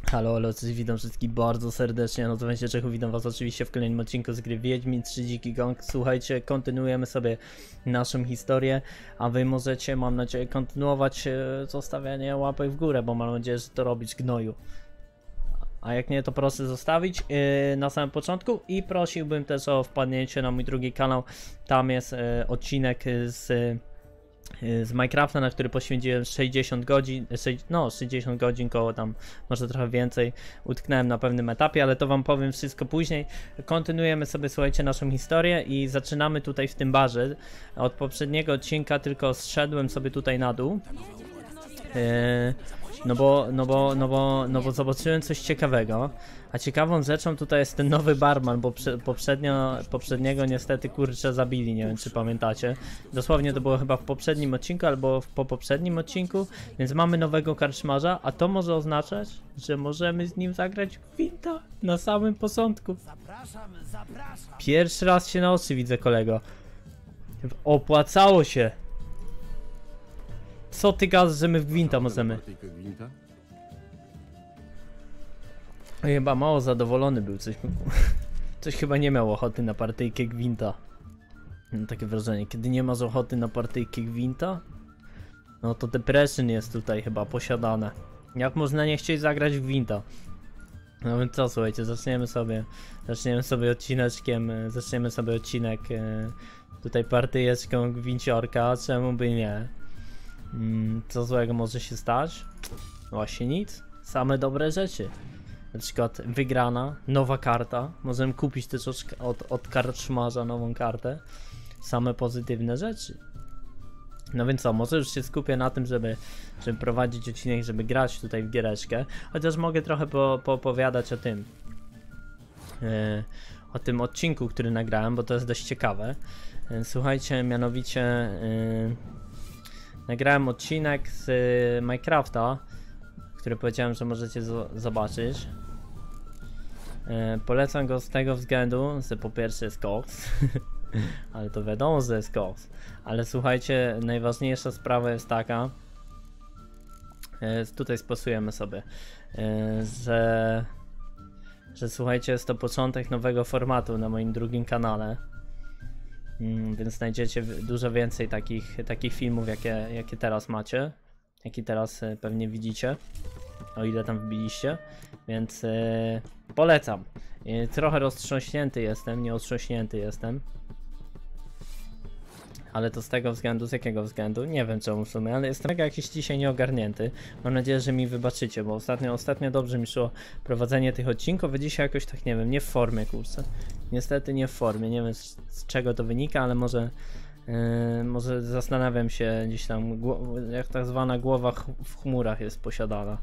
Halo, halo, cześć, witam wszystkich bardzo serdecznie, nazywam się Czechu, witam was oczywiście w kolejnym odcinku z gry Wiedźmin 3 Dziki Gong. Słuchajcie, kontynuujemy sobie naszą historię, a wy możecie, mam nadzieję, kontynuować zostawianie łapek w górę, bo mam nadzieję, że to robić gnoju. A jak nie, to proszę zostawić na samym początku i prosiłbym też o wpadnięcie na mój drugi kanał. Tam jest odcinek z Minecrafta, na który poświęciłem 60 godzin, 60 godzin, koło tam, może trochę więcej, utknąłem na pewnym etapie, ale to wam powiem wszystko później. Kontynuujemy sobie, słuchajcie, naszą historię i zaczynamy tutaj w tym barze. Od poprzedniego odcinka tylko zszedłem sobie tutaj na dół, no bo zobaczyłem coś ciekawego, a ciekawą rzeczą tutaj jest ten nowy barman, bo poprzedniego niestety kurczę zabili, nie wiem czy pamiętacie. Dosłownie to było chyba w poprzednim odcinku albo po poprzednim odcinku, więc mamy nowego karczmarza, a to może oznaczać, że możemy z nim zagrać w gwinta na samym początku. Pierwszy raz się na oczy widzę, kolego. Opłacało się. Co ty gadasz, że my w gwinta możemy? Chyba mało zadowolony był, coś chyba nie miał ochoty na partyjkę gwinta. Mam takie wrażenie, kiedy nie masz ochoty na partyjkę gwinta, no to depression jest tutaj chyba posiadane. Jak można nie chcieć zagrać w gwinta? No więc co, słuchajcie, zaczniemy sobie odcinek tutaj partyjeczką gwinciorka, czemu by nie? Co złego może się stać? Właśnie nic, same dobre rzeczy. Na przykład wygrana, nowa karta, możemy kupić też od karczmarza nową kartę. Same pozytywne rzeczy. No więc co, może już się skupię na tym, żeby prowadzić odcinek, żeby grać tutaj w giereczkę. Chociaż mogę trochę poopowiadać o tym odcinku, który nagrałem, bo to jest dość ciekawe. Słuchajcie, mianowicie nagrałem odcinek z Minecrafta, który powiedziałem, że możecie zobaczyć. Polecam go z tego względu, że po pierwsze jest koks, ale to wiadomo, że jest koks. Ale słuchajcie, najważniejsza sprawa jest taka, tutaj spasujemy sobie, że słuchajcie, jest to początek nowego formatu na moim drugim kanale. Więc znajdziecie dużo więcej takich filmów, jakie teraz macie, jakie teraz pewnie widzicie, o ile tam wbiliście, więc polecam. Trochę roztrząśnięty jestem, nie otrząśnięty jestem, ale to z tego względu, z jakiego względu? Nie wiem czemu w sumie, ale jestem jakiś dzisiaj nieogarnięty. Mam nadzieję, że mi wybaczycie, bo ostatnio dobrze mi szło prowadzenie tych odcinków, a dzisiaj jakoś tak, nie wiem, nie w formie, kurczę. Niestety nie w formie, nie wiem z czego to wynika, ale może zastanawiam się gdzieś tam, jak tak zwana głowa w chmurach jest posiadana.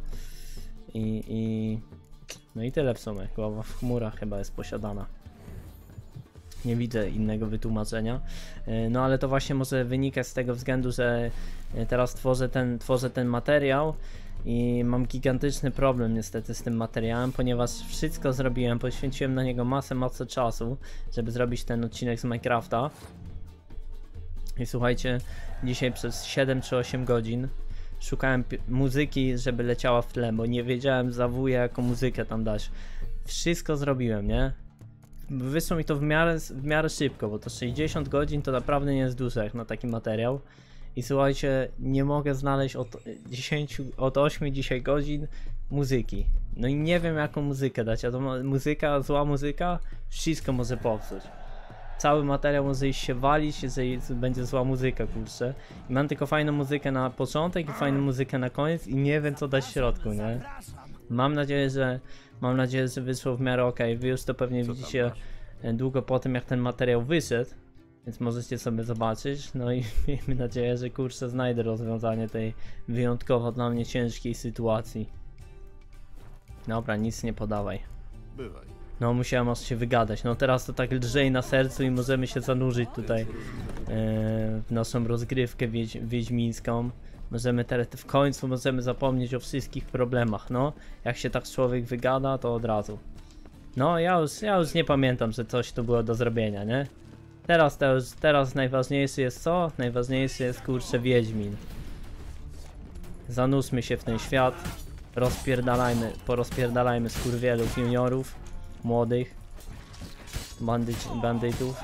No i tyle w sumie, głowa w chmurach chyba jest posiadana. Nie widzę innego wytłumaczenia. No ale to właśnie może wynika z tego względu, że teraz tworzę ten materiał i mam gigantyczny problem niestety z tym materiałem, ponieważ wszystko zrobiłem, poświęciłem na niego masę czasu, żeby zrobić ten odcinek z Minecrafta. I słuchajcie, dzisiaj przez 7 czy 8 godzin szukałem muzyki, żeby leciała w tle, bo nie wiedziałem za wuja jaką muzykę tam dać. Wszystko zrobiłem, nie? Wyszło mi to w miarę szybko, bo to 60 godzin to naprawdę nie jest dużo jak na taki materiał. I słuchajcie, nie mogę znaleźć od 8 dzisiaj godzin muzyki. No i nie wiem jaką muzykę dać, a to zła muzyka, wszystko może popsuć. Cały materiał może iść się walić, jeżeli będzie zła muzyka, kurczę. I mam tylko fajną muzykę na początek i fajną muzykę na koniec i nie wiem co dać w środku, nie? Mam nadzieję, że wyszło w miarę ok. Wy już to pewnie widzicie długo po tym jak ten materiał wyszedł, więc możecie sobie zobaczyć. No i miejmy nadzieję, że kurczę znajdę rozwiązanie tej wyjątkowo dla mnie ciężkiej sytuacji. Dobra, nic nie podawaj. Bywaj. No musiałem aż się wygadać. No teraz to tak lżej na sercu i możemy się zanurzyć tutaj w naszą rozgrywkę wiedźmińską. Możemy teraz w końcu zapomnieć o wszystkich problemach, no. Jak się tak człowiek wygada, to od razu. No ja już nie pamiętam, że coś tu było do zrobienia, nie? Teraz najważniejszy jest co? Najważniejszy jest kurczę Wiedźmin. Zanurzmy się w ten świat. porozpierdalajmy skurwielów, juniorów, młodych, bandytów.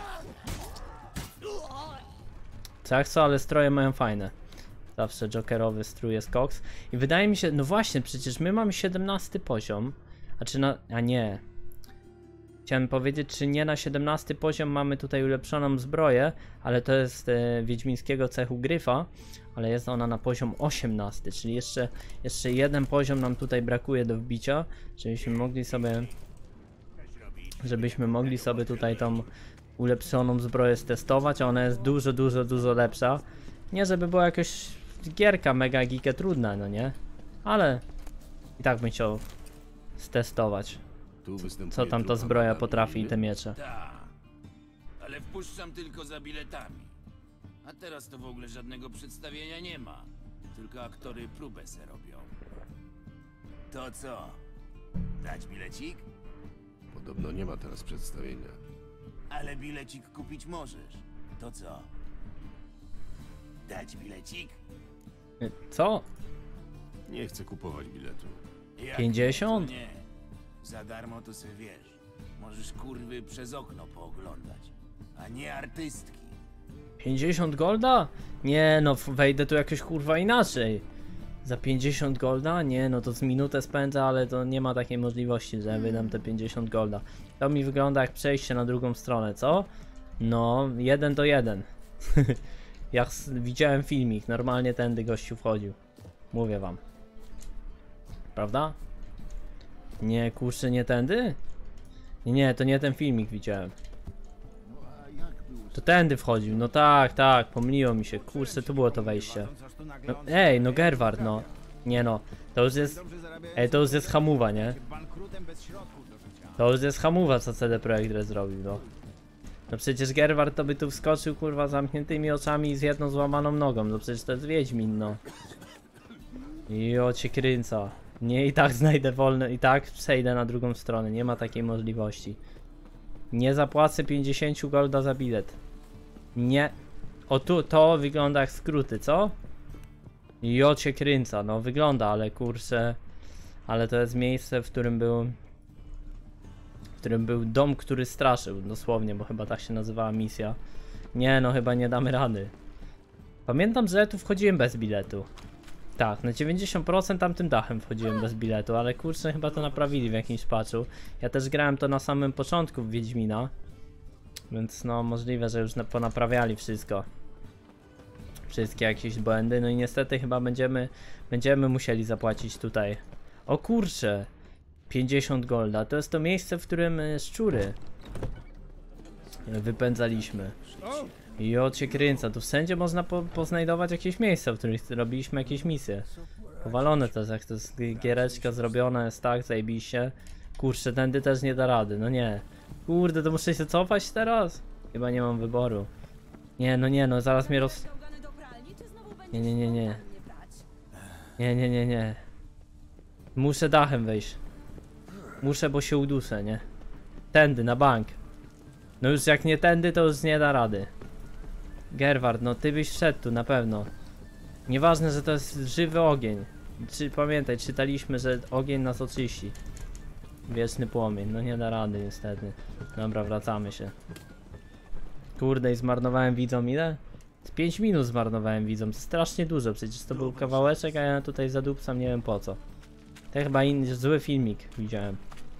Co jak co, ale stroje mają fajne. Zawsze jokerowy strój jest koks. I wydaje mi się, no właśnie, przecież my mamy 17 poziom. A nie. Chciałem powiedzieć, czy nie na 17 poziom mamy tutaj ulepszoną zbroję, ale to jest wiedźmińskiego cechu gryfa, ale jest ona na poziom 18, czyli jeszcze jeden poziom nam tutaj brakuje do wbicia, żebyśmy mogli sobie tutaj tą ulepszoną zbroję stestować, a ona jest dużo lepsza. Nie żeby była jakaś gierka mega giga trudna, no nie? Ale i tak bym chciał stestować, co tam ta zbroja potrafi i te miecze. Tak, ale wpuszczam tylko za biletami. A teraz to w ogóle żadnego przedstawienia nie ma. Tylko aktory próbę se robią. To co? Dać bilecik? Podobno nie ma teraz przedstawienia. Ale bilecik kupić możesz. To co? Dać bilecik? Co? Nie chcę kupować biletu. Jak 50? Nie. Za darmo to se wiesz. Możesz kurwy przez okno pooglądać. A nie artystki. 50 golda? Nie no, wejdę tu jakoś kurwa inaczej. Za 50 golda? Nie no, to z minutę spędzę, ale to nie ma takiej możliwości, że wydam te 50 golda. To mi wygląda jak przejście na drugą stronę, co? No, 1 do 1. Jak widziałem filmik, normalnie tędy gościu wchodził. Mówię wam. Prawda? Nie, kurczę, nie tędy? Nie, to nie ten filmik widziałem. To tędy wchodził, no tak, pomyliło mi się, kurczę, tu było to wejście. No, ej, no Gerward, no. Nie no, to już jest... Ej, to już jest hamuwa, nie? To już jest hamuwa, co CD Projekt Red zrobił, no. No przecież Gerward to by tu wskoczył, kurwa, zamkniętymi oczami i z jedną złamaną nogą, no przecież to jest Wiedźmin, no. Jo, cię kręca. Nie, i tak znajdę wolne, i tak przejdę na drugą stronę, nie ma takiej możliwości. Nie zapłacę 50 golda za bilet. Nie. O tu, to wygląda jak skróty, co? Jo cię kręca, no wygląda, ale kurczę. Ale to jest miejsce, w którym był dom, który straszył, dosłownie, bo chyba tak się nazywała misja. Nie no, chyba nie damy rady. Pamiętam, że tu wchodziłem bez biletu. Tak, na 90% tamtym dachem wchodziłem bez biletu, ale kurczę, chyba to naprawili w jakimś patchu. Ja też grałem to na samym początku w Wiedźmina, więc no możliwe, że już ponaprawiali wszystko. Wszystkie jakieś błędy, no i niestety chyba będziemy musieli zapłacić tutaj. O kurczę, 50 golda, to jest to miejsce, w którym szczury wypędzaliśmy. I o cię kręca, tu wszędzie można poznajdować jakieś miejsca, w których robiliśmy jakieś misje. Powalone to jest, jak to jest giereczka zrobiona, jest tak, zajebiście. Kurczę, tędy też nie da rady, no nie. Kurde, to muszę się cofać teraz? Chyba nie mam wyboru. Nie no, zaraz mnie Nie. Nie. Muszę dachem wejść. Muszę, bo się uduszę, nie? Tędy, na bank. No już jak nie tędy, to już nie da rady. Gerward, no ty byś wszedł tu na pewno. Nieważne, że to jest żywy ogień. Pamiętaj, czytaliśmy, że ogień nas oczyści. Wieczny płomień, no nie da rady niestety. Dobra, wracamy się. Kurde, i zmarnowałem widzom ile? Z 5 minut zmarnowałem widzom, strasznie dużo, przecież to był kawałeczek, a ja tutaj zadupcam, nie wiem po co. To chyba zły filmik widziałem.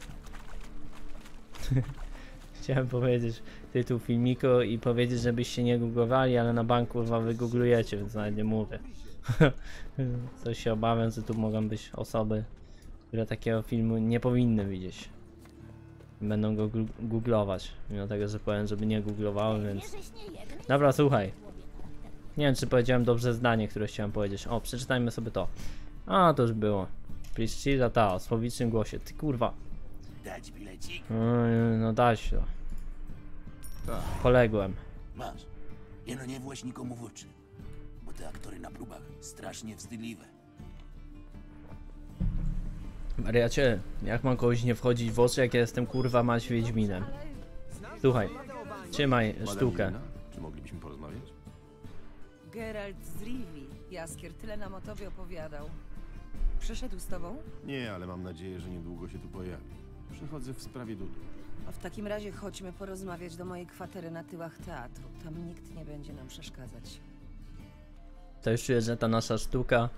Chciałem powiedzieć tytuł filmiku i powiedzieć, żebyście nie googlowali, ale na banku chyba wygooglujecie, więc nawet nie mówię. Coś się obawiam, że tu mogą być osoby, które takiego filmu nie powinny widzieć. Będą go googlować, mimo tego, że powiem, żeby nie googlowały, więc... Dobra, słuchaj. Nie wiem, czy powiedziałem dobrze zdanie, które chciałem powiedzieć. O, przeczytajmy sobie to. A, to już było. Priscilla ta, o słowicznym głosie. Ty kurwa. Dać bilecik? No dać to. Poległem. Masz. Jeno nie właś nikomu w oczy. Bo te aktory na próbach strasznie wstydliwe. Mariacie, jak mam kogoś nie wchodzić w oczy, jak ja jestem kurwa mać Wiedźminem? Słuchaj, trzymaj sztukę. Czy moglibyśmy porozmawiać? Geralt z Rivii. Jaskier tyle nam o tobie opowiadał. przyszedł z tobą? Nie, ale mam nadzieję, że niedługo się tu pojawi. Przychodzę w sprawie Dudu. A w takim razie chodźmy porozmawiać do mojej kwatery na tyłach teatru. Tam nikt nie będzie nam przeszkadzać. To już czuję, że ta nasza sztuka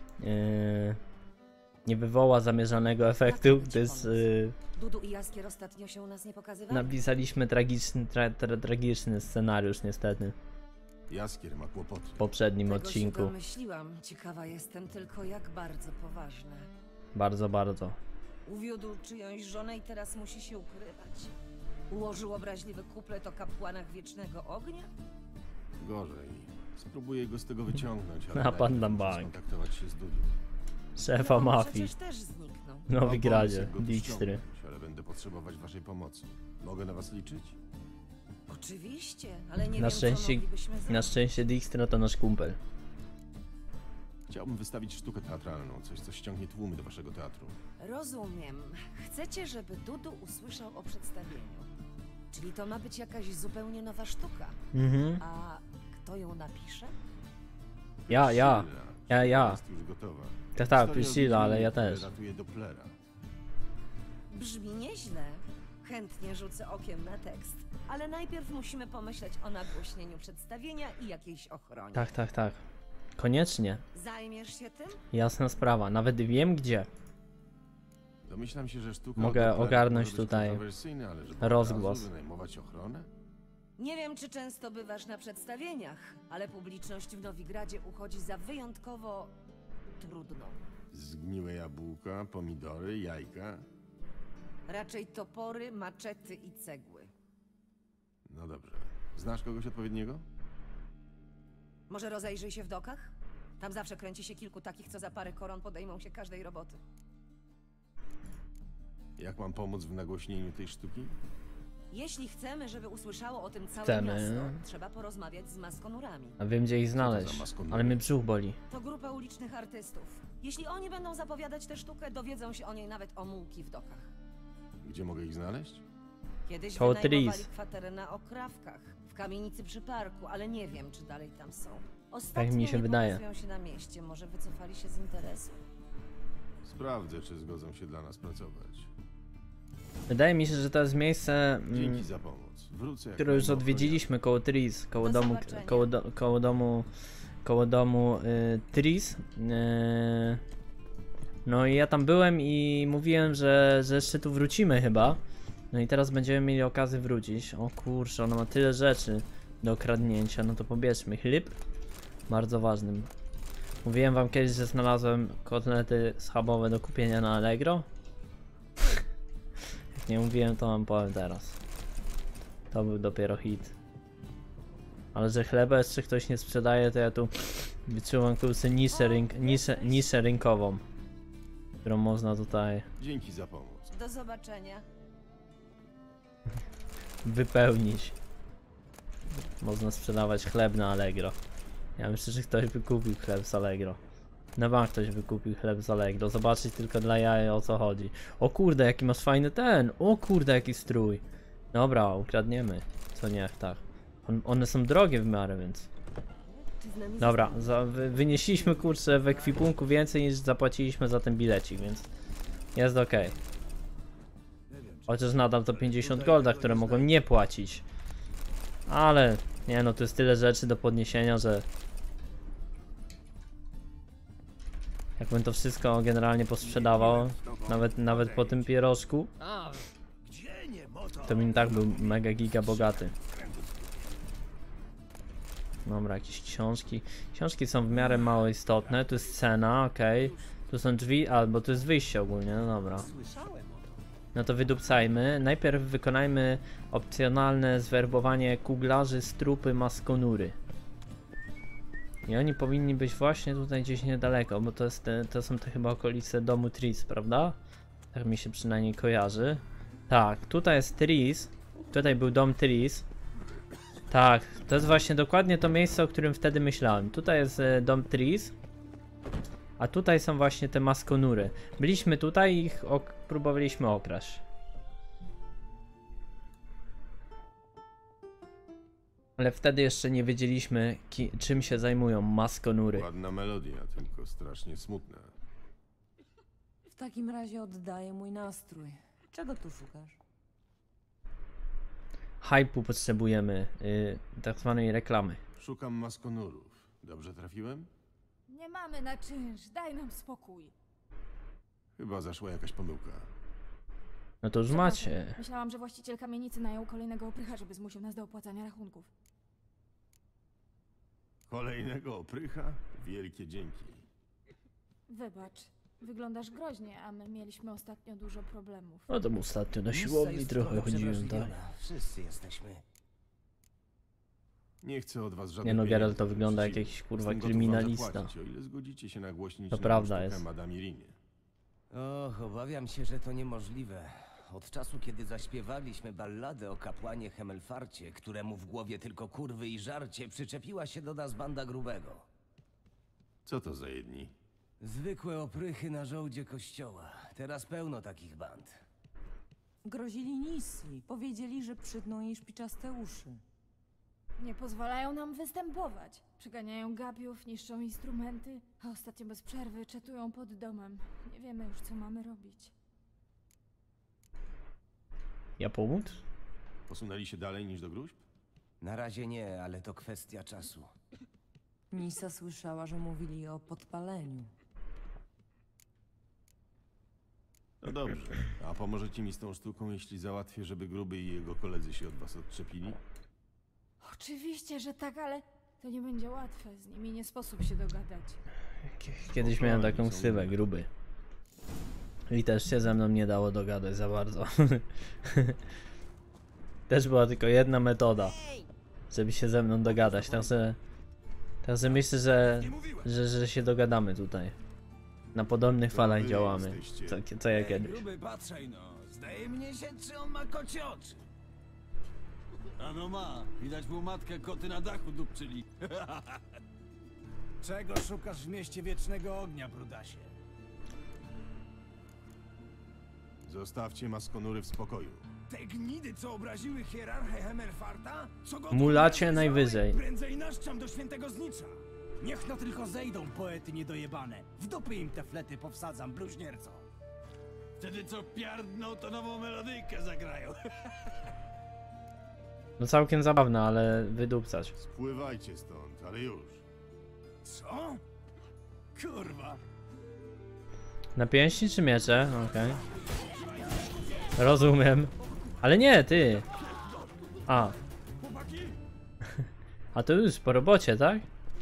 nie wywoła zamierzonego efektu. Jak To jest, Dudu i Jaskier ostatnio się u nas nie pokazywali? napisaliśmy tragiczny scenariusz niestety Jaskier ma kłopoty. w poprzednim Tego odcinku. się domyśliłam. Ciekawa jestem tylko, jak bardzo poważne. Bardzo, bardzo. Uwiódł czyjąś żonę i teraz musi się ukrywać. Ułożył obraźliwy kuplet o kapłanach Wiecznego Ognia? Gorzej. Spróbuję go z tego wyciągnąć, ale Napad na najpierw muszę bank. skontaktować się z Dudu. Szefa mafii. Przecież też zniknął. W Nowigradzie. Mam pomysł, jak go Dijkstry. przyciągnąć, ale będę potrzebować waszej pomocy. Mogę na was liczyć? Oczywiście, ale nie Na wiem, szczęście- co moglibyśmy Na zrobić. szczęście Dijkstra to nasz kumpel. Chciałbym wystawić sztukę teatralną, coś co ściągnie tłumy do waszego teatru. Rozumiem. Chcecie, żeby Dudu usłyszał o przedstawieniu. Czyli to ma być jakaś zupełnie nowa sztuka. Mhm. A kto ją napisze? Ja. Priscilla, Ja. Jest już gotowa. Tak, Historia o Priscilla, ale Wiedźminie, ja który też. ratuje Dopplera. Brzmi nieźle. Chętnie rzucę okiem na tekst. Ale najpierw musimy pomyśleć o nagłośnieniu przedstawienia i jakiejś ochronie. Tak. Koniecznie. Zajmiesz się tym? Jasna sprawa. Nawet wiem gdzie. Domyślam się, że sztuka Mogę o Dopplera ogarnąć może być tutaj kontrowersyjna, ale żeby rozgłos. od razu wynajmować ochronę? Nie wiem, czy często bywasz na przedstawieniach, ale publiczność w Nowigradzie uchodzi za wyjątkowo trudną. Zgniłe jabłka, pomidory, jajka. Raczej topory, maczety i cegły. No dobrze. Znasz kogoś odpowiedniego? Może rozejrzyj się w dokach? Tam zawsze kręci się kilku takich, co za parę koron podejmą się każdej roboty. Jak mam pomóc w nagłośnieniu tej sztuki? Jeśli chcemy, żeby usłyszało o tym całe Chcemy. miasto, trzeba porozmawiać z maskonurami. A wiem gdzie ich za znaleźć. maskonury? Ale mnie brzuch boli. To grupa ulicznych artystów. Jeśli oni będą zapowiadać tę sztukę, dowiedzą się o niej nawet omułki w dokach. Gdzie mogę ich znaleźć? Kiedyś Koło wynajmowali Tris. kwaterę na Okrawkach, w kamienicy przy parku, ale nie wiem, czy dalej tam są. Ostatnio Tak mi się nie wydaje. pokazują się na mieście, może wycofali się z interesu? Sprawdzę, czy zgodzą się dla nas pracować. Wydaje mi się, że to jest miejsce, Dzięki za pomoc. Wrócę jak które już będą odwiedziliśmy koło Tris, koło Do domu, zobaczenia. koło domu Tris. No i ja tam byłem i mówiłem, że jeszcze tu wrócimy chyba. No i teraz będziemy mieli okazję wrócić. O kurczę, ona ma tyle rzeczy do okradnięcia, no to pobierzmy chleb. Bardzo ważnym. Mówiłem wam kiedyś, że znalazłem kotlety schabowe do kupienia na Allegro. Jak nie mówiłem, to wam powiem teraz. To był dopiero hit. Ale że chleba jeszcze ktoś nie sprzedaje, to ja tu wyczułam kurczę niszę rynkową, którą można tutaj Dzięki za pomoc. Do zobaczenia. wypełnić. Można sprzedawać chleb na Allegro. Ja myślę, że ktoś wykupił chleb z Allegro. Na bank ktoś wykupił chleb z Allegro. Zobaczyć tylko dla jaja, o co chodzi. O kurde, jaki masz fajny ten. O kurde, jaki strój. Dobra, ukradniemy. Co nie, tak. One są drogie w miarę, więc... Ty z nami Dobra, zostaniesz? wynieśliśmy kurczę w ekwipunku więcej niż zapłaciliśmy za ten bilecik, więc jest ok. Chociaż nadal to 50 golda, które mogłem nie płacić. Ale nie no, tu jest tyle rzeczy do podniesienia, że jakbym to wszystko generalnie posprzedawał, nawet po tym pierożku, to bym i tak był mega giga bogaty. Dobra, jakieś książki. Książki są w miarę mało istotne. Tu jest cena, okej. Tu są drzwi, albo tu jest wyjście ogólnie, no dobra. No to wydupcajmy. Najpierw wykonajmy opcjonalne zwerbowanie kuglarzy z trupy Maskonury. I oni powinni być właśnie tutaj gdzieś niedaleko, bo to są te chyba okolice domu Tris, prawda? Tak mi się przynajmniej kojarzy. Tak, tutaj jest Tris. Tutaj był dom Tris. Tak, to jest właśnie dokładnie to miejsce, o którym wtedy myślałem. Tutaj jest dom Tris. A tutaj są właśnie te Maskonury. Byliśmy tutaj i ich próbowaliśmy okraść. Ale wtedy jeszcze nie wiedzieliśmy, czym się zajmują Maskonury. Ładna melodia, tylko strasznie smutna. takim razie oddaję mój nastrój. Czego tu szukasz? Hype'u potrzebujemy, tak zwanej reklamy. Szukam maskonurów. Dobrze trafiłem? Nie mamy na czynsz, daj nam spokój. Chyba zaszła jakaś pomyłka. No to już macie. Myślałam, że właściciel kamienicy najął kolejnego oprycha, żeby zmusił nas do opłacania rachunków. Kolejnego oprycha? Wielkie dzięki. Wybacz, wyglądasz groźnie, a my mieliśmy ostatnio dużo problemów. No to ostatnio na Miejsca siłowni jest trochę trochę chodziłem, tak. przewrażliwiona. Wszyscy jesteśmy. Nie chcę od was żadnych Nie no, Geralt pieniędzy, to wygląda jak przeciwnie. jakiś kurwa Jestem gotów wam kryminalista. zapłacić, o ile zgodzicie się nagłośnić To nową prawda sztukę jest. Madame Irinie. Och, obawiam się, że to niemożliwe. Od czasu, kiedy zaśpiewaliśmy balladę o kapłanie Hemelfarcie, któremu w głowie tylko kurwy i żarcie, przyczepiła się do nas banda grubego. Co to za jedni? Zwykłe oprychy na żołdzie kościoła. Teraz pełno takich band. Grozili Nisji. Powiedzieli, że przytną jej szpiczaste uszy. Nie pozwalają nam występować. Przeganiają gapiów, niszczą instrumenty, a ostatnio bez przerwy czatują pod domem. Nie wiemy już, co mamy robić. Ja pomóc? Posunęli się dalej niż do gruźb? Na razie nie, ale to kwestia czasu. Nisa słyszała, że mówili o podpaleniu. No dobrze. A pomożecie mi z tą sztuką, jeśli załatwię, żeby Gruby i jego koledzy się od was odczepili? Oczywiście, że tak, ale to nie będzie łatwe. Z nimi nie sposób się dogadać. Kiedyś miałem taką ksywę, Gruby. I też się ze mną nie dało dogadać za bardzo. Też była tylko jedna metoda, żeby się ze mną dogadać. Teraz myślę, że się dogadamy tutaj. Na podobnych falach wy działamy. jesteście. Co ja kiedyś. Gruby, patrzaj no. Zdaje mnie się, czy on ma kocie oczy. Ano ma. Widać mu matkę koty na dachu dupczyli. Czego szukasz w mieście Wiecznego Ognia, Brudasie? Zostawcie maskonury w spokoju. Te gnidy, co obraziły hierarchę Hemelfarta? Co go tu Mulacie nawiązały? najwyżej. Prędzej naszczam do świętego znicza. Niech no tylko zejdą poety niedojebane. W dupy im te flety powsadzam, bluźnierco. Wtedy co piardną, to nową melodyjkę zagrają. No całkiem zabawne, ale wydupcać. Spływajcie stąd, ale już. Co? Kurwa. Na pięści czy miecze? Okej. Rozumiem. Ale nie, ty. A. A to już po robocie, tak?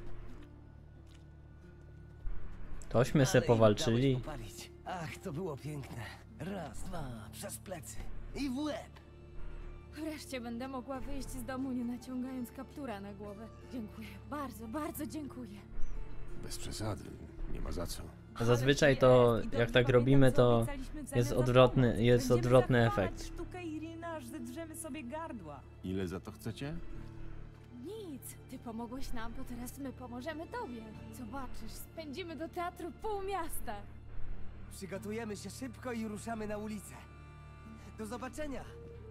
Tośmy se Ale im powalczyli. dałeś popalić. Ach, to było piękne. Raz, dwa, przez plecy. I w łeb. Wreszcie będę mogła wyjść z domu, nie naciągając kaptura na głowę. Dziękuję. Bardzo, bardzo dziękuję. Bez przesady. Nie ma za co. Zazwyczaj to, jak tak robimy, to jest odwrotny efekt. Sztukę Irina, aż zedrzemy sobie gardła. Ile za to chcecie? Nic. Ty pomogłeś nam, to teraz my pomożemy tobie. Zobaczysz, spędzimy do teatru pół miasta. Przygotujemy się szybko i ruszamy na ulicę. Do zobaczenia.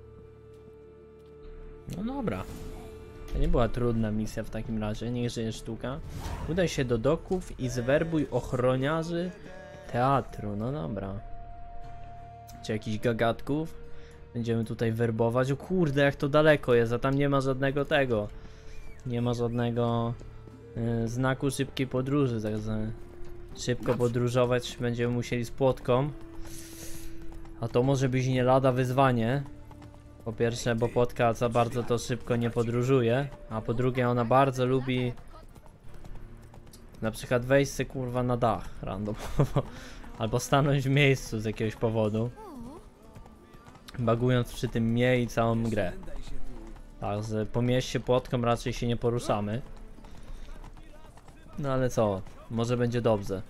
No dobra. To nie była trudna misja w takim razie, niech żyje sztuka. Udaj się do doków i zwerbuj ochroniarzy teatru. No dobra. Czy jakichś gagatków? Będziemy tutaj werbować. O kurde, jak to daleko jest, a tam nie ma żadnego tego. Nie ma żadnego znaku szybkiej podróży, także szybko podróżować będziemy musieli z płotką. A to może być nie lada wyzwanie. Po pierwsze, bo płotka za bardzo to szybko nie podróżuje, a po drugie ona bardzo lubi na przykład wejść se kurwa na dach randomowo, albo stanąć w miejscu z jakiegoś powodu, bagując przy tym mnie i całą grę. Także po mieście płotką raczej się nie poruszamy. No ale co, może będzie dobrze.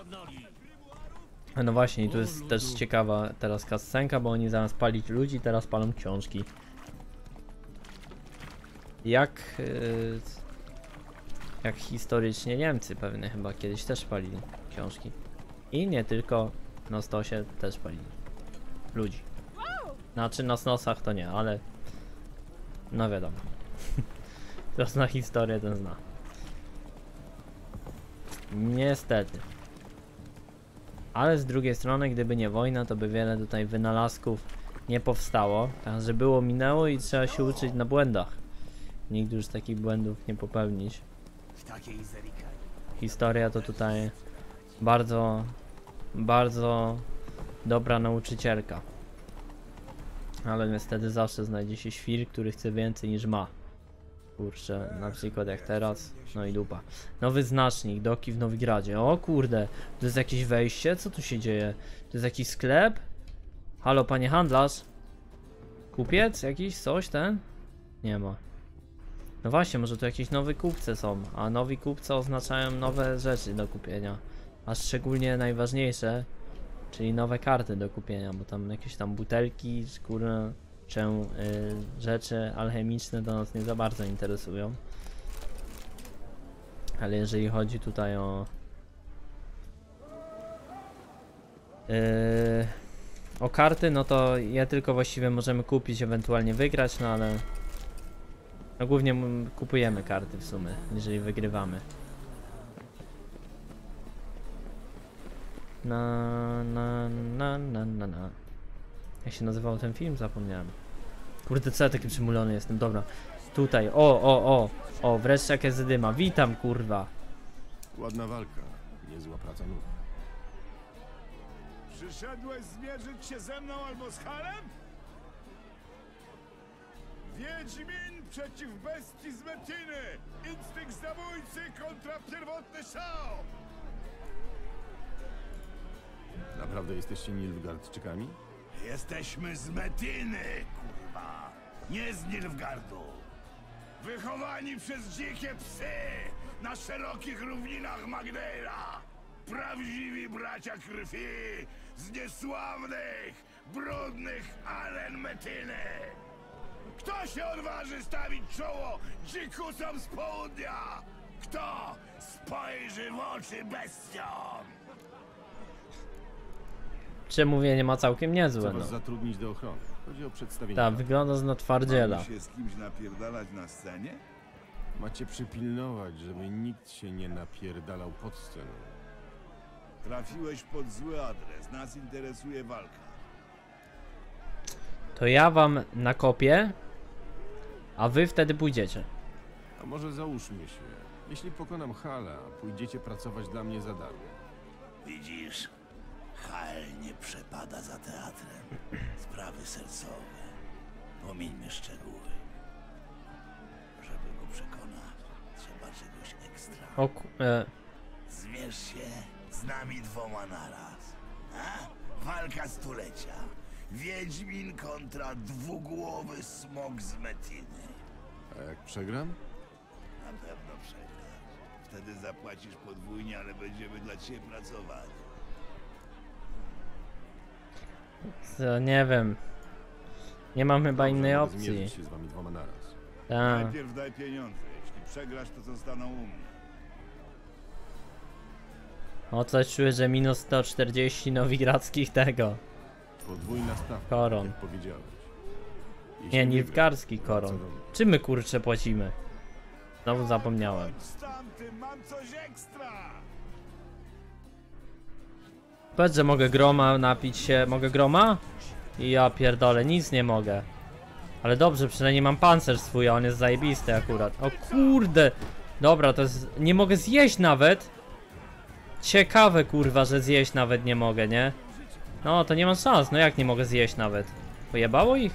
No właśnie, i tu jest też ciekawa teraz cutscenka, bo oni zamiast palić ludzi, teraz palą książki. Jak historycznie Niemcy pewnie chyba kiedyś też palili książki. I nie tylko na stosie też palili ludzi. Znaczy na snosach to nie, ale no wiadomo. Kto zna historię, ten zna. Niestety. Ale z drugiej strony, gdyby nie wojna, to by wiele tutaj wynalazków nie powstało. Także było, minęło i trzeba się uczyć na błędach. Nigdy już takich błędów nie popełnić. Historia to tutaj bardzo, bardzo dobra nauczycielka. Ale niestety zawsze znajdzie się świr, który chce więcej niż ma. Kurczę, na przykład jak teraz, no i dupa. Nowy znacznik, doki w Nowigradzie. O kurde, to jest jakieś wejście? Co tu się dzieje? To jest jakiś sklep? Halo, panie handlarz? Kupiec jakiś? Coś ten? Nie ma. No właśnie, może tu jakieś nowe kupce są, a nowi kupce oznaczają nowe rzeczy do kupienia. A szczególnie najważniejsze, czyli nowe karty do kupienia, bo tam jakieś tam butelki, skórne, rzeczy alchemiczne do nas nie za bardzo interesują. Ale jeżeli chodzi tutaj o karty, no to je tylko właściwie możemy kupić, ewentualnie wygrać, no ale no głównie kupujemy karty w sumie, jeżeli wygrywamy. Na. Jak się nazywał ten film? Zapomniałem. Kurde, co ja taki przymulony jestem, dobra. Tutaj, o, wreszcie jakaś zadyma. Witam, kurwa. Ładna walka, niezła praca nóg. Przyszedłeś zmierzyć się ze mną albo z Halem? Wiedźmin przeciw bestii z Metiny! Instynkt zabójcy kontra pierwotny szał! Naprawdę jesteście Nilfgaardczykami? Jesteśmy z Metiny, kurwa! Nie z Nilfgaardu! Wychowani przez dzikie psy na szerokich równinach Magdeira! Prawdziwi bracia krwi z niesławnych, brudnych aren Metiny! Kto się odważy stawić czoło dzikusom z południa? Kto spojrzy w oczy bestiom? Przemówienie ma całkiem niezłe, Chcę no. was zatrudnić do ochrony. Chodzi o przedstawienie. Tak, wygląda na twardziela. Mamy się z kimś napierdalać na scenie? Macie przypilnować, żeby nikt się nie napierdalał pod sceną. Trafiłeś pod zły adres. Nas interesuje walka. To ja wam nakopię, a wy wtedy pójdziecie. A może załóżmy się, jeśli pokonam Hala, pójdziecie pracować dla mnie za darmo. Widzisz, Hal nie przepada za teatrem. Sprawy sercowe. Pomijmy szczegóły. Żeby go przekonać, trzeba czegoś ekstra. Zmierz się z nami dwoma naraz. A? Walka stulecia. Wiedźmin kontra dwugłowy smok z Metiny. A jak przegram? Na pewno przegrasz. Wtedy zapłacisz podwójnie, ale będziemy dla ciebie pracować. Co, nie wiem. Nie mam chyba Dobrze, innej mogę opcji. zmierzyć się z wami dwoma naraz. Tak. Najpierw daj pieniądze. Jeśli przegrasz, to zostaną u mnie. O, coś czuję, że minus 140 nowigradzkich tego. Podwójna stawka, Koron. jak powiedziałeś. Jeśli Nie, wygrasz, nilfgaardzki wraca koron. do mnie. Czym my kurczę płacimy? Znowu zapomniałem. Chodź z tamtym, mam coś ekstra! Powiedz, że mogę groma napić się. Mogę groma? I ja pierdolę, nic nie mogę. Ale dobrze, przynajmniej mam pancerz swój, a on jest zajebisty akurat. O kurde! Dobra, to jest... Nie mogę zjeść nawet! Ciekawe kurwa, że zjeść nawet nie mogę, nie? No, to nie mam szans, no jak nie mogę zjeść nawet? Pojebało ich?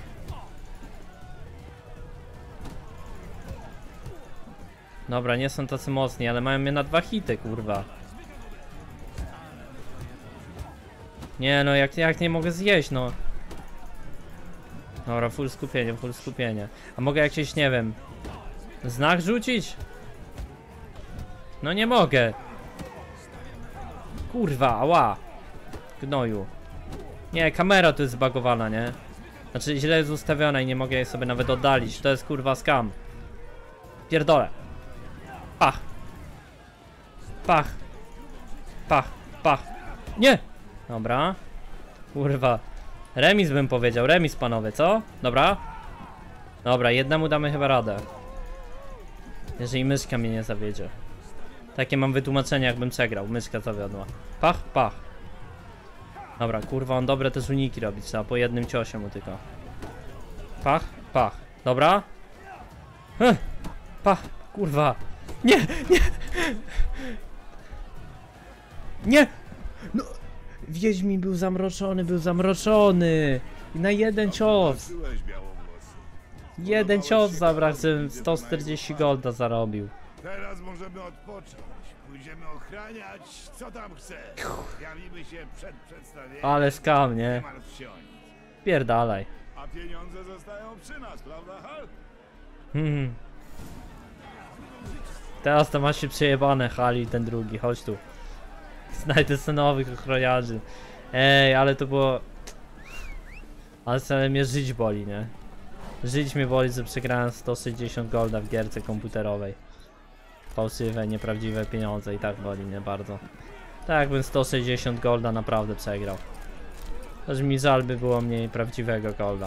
Dobra, nie są tacy mocni, ale mają mnie na 2 hity, kurwa. Nie no, jak nie mogę zjeść, no. Dobra, full skupienie, full skupienie. A mogę jakieś, nie wiem, znak rzucić? No nie mogę. Kurwa, ała. Gnoju. Nie, kamera tu jest zbagowana, nie? Znaczy źle jest ustawiona i nie mogę jej sobie nawet oddalić. To jest kurwa skam. Pierdolę. Pach. Pach. Pach. Pach. Nie! Dobra. Kurwa. Remis bym powiedział. Remis, panowie, co? Dobra. Dobra, jednemu damy chyba radę. Jeżeli myszka mnie nie zawiedzie. Takie mam wytłumaczenie, jakbym przegrał. Myszka zawiodła. Pach, pach. Dobra, kurwa, on dobre też uniki robi, trzeba po jednym ciosie mu tylko. Pach, pach. Dobra. Pach, kurwa. Nie, nie. Nie. No. Wiedźmin był zamroczony. I na jeden cios. Jeden cios zabrał, 140 golda zarobił. Teraz możemy odpocząć. Pójdziemy ochraniać, co tam chcesz. Zjawimy się przed przedstawieniem. Ale skam, Nie nie? martw się o nic. Pierdalaj. A pieniądze zostają przy nas, prawda, Hal? Teraz to masz się przejebane, Hali, ten drugi, chodź tu. Znajdę sobie nowych ochroniarzy. Ej, ale to było... Ale sobie mnie żyć boli, nie? Żyć mnie boli, że przegrałem 160 golda w gierce komputerowej. Fałszywe, nieprawdziwe pieniądze i tak boli mnie bardzo. Tak jakbym 160 golda naprawdę przegrał. Aż mi żal by było mniej prawdziwego golda.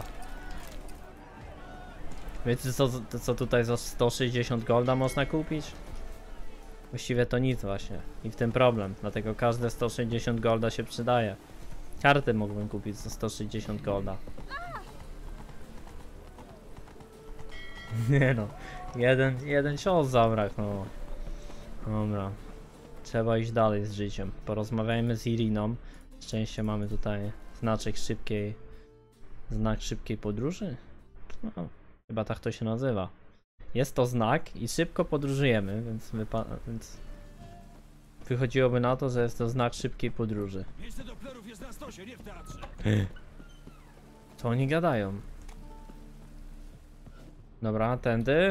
Wiecie co tutaj za 160 golda można kupić? Właściwie to nic właśnie. I w tym problem. Dlatego każde 160 golda się przydaje. Karty mógłbym kupić za 160 golda. Nie no. Jeden cios zabrak, no. Dobra. Trzeba iść dalej z życiem. Porozmawiajmy z Iriną. Szczęście mamy tutaj znak szybkiej podróży? No, chyba tak to się nazywa. Jest to znak i szybko podróżujemy, więc wychodziłoby na to, że jest to znak szybkiej podróży. Miejsce Dopplerów jest na stosie, nie w teatrze. Co oni gadają? Dobra, tędy.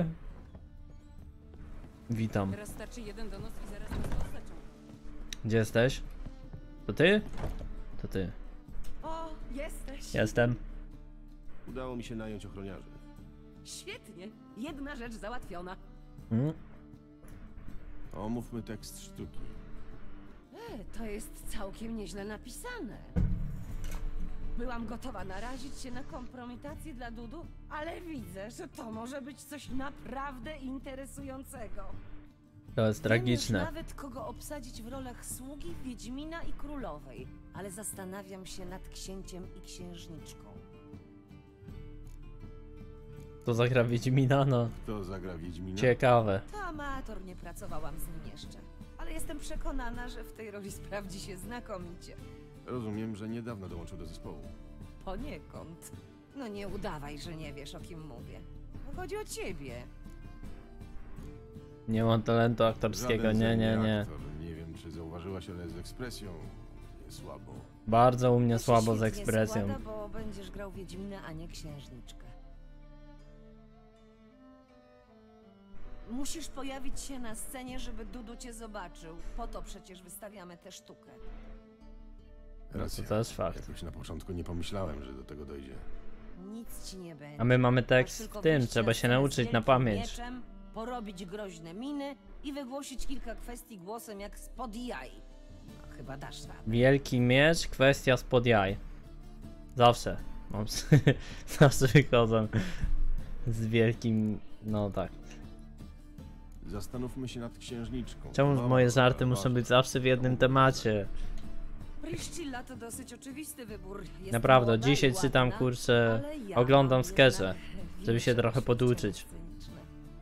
Witam. Teraz starczy jeden donos i zaraz nas odsaczą. Gdzie jesteś? To ty? To ty. O, jesteś. Jestem. Udało mi się nająć ochroniarzy. Świetnie. Jedna rzecz załatwiona. Omówmy tekst sztuki. To jest całkiem nieźle napisane. Byłam gotowa narazić się na kompromitację dla Dudu, ale widzę, że to może być coś naprawdę interesującego. To jest tragiczne. Wiem już nawet kogo obsadzić w rolach sługi, Wiedźmina i Królowej, ale zastanawiam się nad księciem i księżniczką. To zagra Wiedźmina, no. Kto zagra Wiedźmina? Ciekawe. To amator, nie pracowałam z nim jeszcze, ale jestem przekonana, że w tej roli sprawdzi się znakomicie. Rozumiem, że niedawno dołączył do zespołu. Poniekąd. No nie udawaj, że nie wiesz, o kim mówię. Chodzi o ciebie. Nie mam talentu aktorskiego, Żaden ze mnie nie. Aktor. Nie wiem, czy zauważyłaś, ale z ekspresją jest słabo. Bardzo u mnie To się słabo z świetnie ekspresją. składa, bo będziesz grał Wiedźmina, a nie księżniczkę. Musisz pojawić się na scenie, żeby Dudu cię zobaczył. Po to przecież wystawiamy tę sztukę. Racja. to też fakt. Jakoś na początku nie pomyślałem, że do tego dojdzie. Nic ci nie będzie. A my mamy Masz tekst tylko w tym, wyjść trzeba na się scenę z nauczyć na wielkim pamięć. Mieczem, porobić groźne miny i wygłosić kilka kwestii głosem jak spod jaj. No, chyba dasz radę. Wielki miecz, kwestia spod jaj. Zawsze. Mam zawsze wychodzę z wielkim... No tak. Zastanówmy się nad księżniczką. Czemu No, moje żarty ważne. muszą być zawsze w jednym temacie? Priscilla to dosyć oczywisty wybór. Jest Naprawdę, młoda dzisiaj i czytam, ładna, kurczę, ale ja oglądam mam skecze, jednak żeby się większe trochę poduczyć. doświadczenie sceniczne.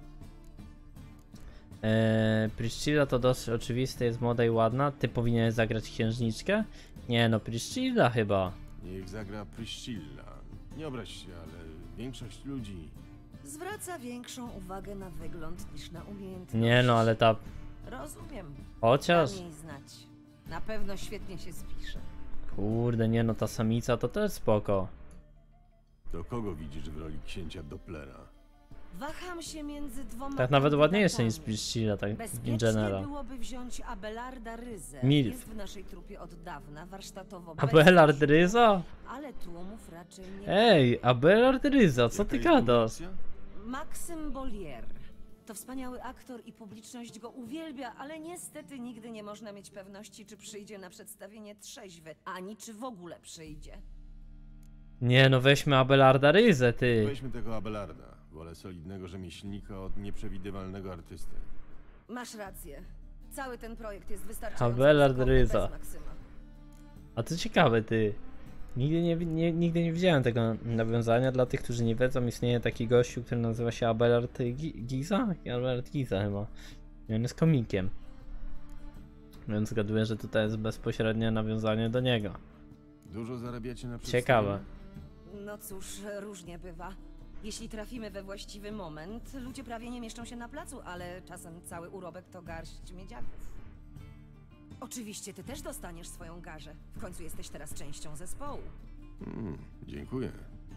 Priscilla to dosyć oczywiste, jest młoda i ładna. Ty powinieneś zagrać księżniczkę? Nie no, Priscilla chyba. Niech zagra Priscilla. Nie obraź się, ale większość ludzi... Zwraca większą uwagę na wygląd niż na umiejętności. Nie no, ale ta... Rozumiem. Chociaż... Dam jej znać. Na pewno świetnie się spisze. Kurde, nie no, ta samica to też spoko. To kogo widzisz w roli księcia Dopplera? Waham się między dwoma Tak nawet ładniejsze niż kandydatami. Priscilla, tak in Bezpiecznie general. byłoby wziąć Abelarda Ryzę. Milf. Jest w naszej trupie od dawna, warsztatowo Abelard bez Ryza? ale tłumów raczej nie. Ej, Abelard Ryza, co ty Jaka jest gadasz? kombinacja? Maksym Bollier. To wspaniały aktor i publiczność go uwielbia, ale niestety nigdy nie można mieć pewności, czy przyjdzie na przedstawienie trzeźwy, ani czy w ogóle przyjdzie. Nie no, weźmy Abelarda Ryzę, ty. Weźmy tego Abelarda. Wolę solidnego rzemieślnika od nieprzewidywalnego artysty. Masz rację. Cały ten projekt jest wystarczająco Abelard ryzykowny Ryza. bez Maksyma. A to ciekawe, ty. Nigdy nie widziałem tego nawiązania. Dla tych, którzy nie wiedzą, istnieje taki gościu, który nazywa się Abelard Giza? Abelard Giza chyba. I on jest komikiem. Więc zgaduję, że tutaj jest bezpośrednie nawiązanie do niego. Dużo zarabiacie na przedstawieniu? Ciekawe. No cóż, różnie bywa. Jeśli trafimy we właściwy moment, ludzie prawie nie mieszczą się na placu, ale czasem cały urobek to garść miedziaków. Oczywiście ty też dostaniesz swoją garzę. W końcu jesteś teraz częścią zespołu. Dziękuję.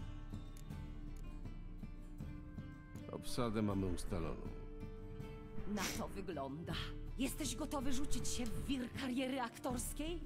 Obsadę mamy ustaloną. Na to wygląda. Jesteś gotowy rzucić się w wir kariery aktorskiej?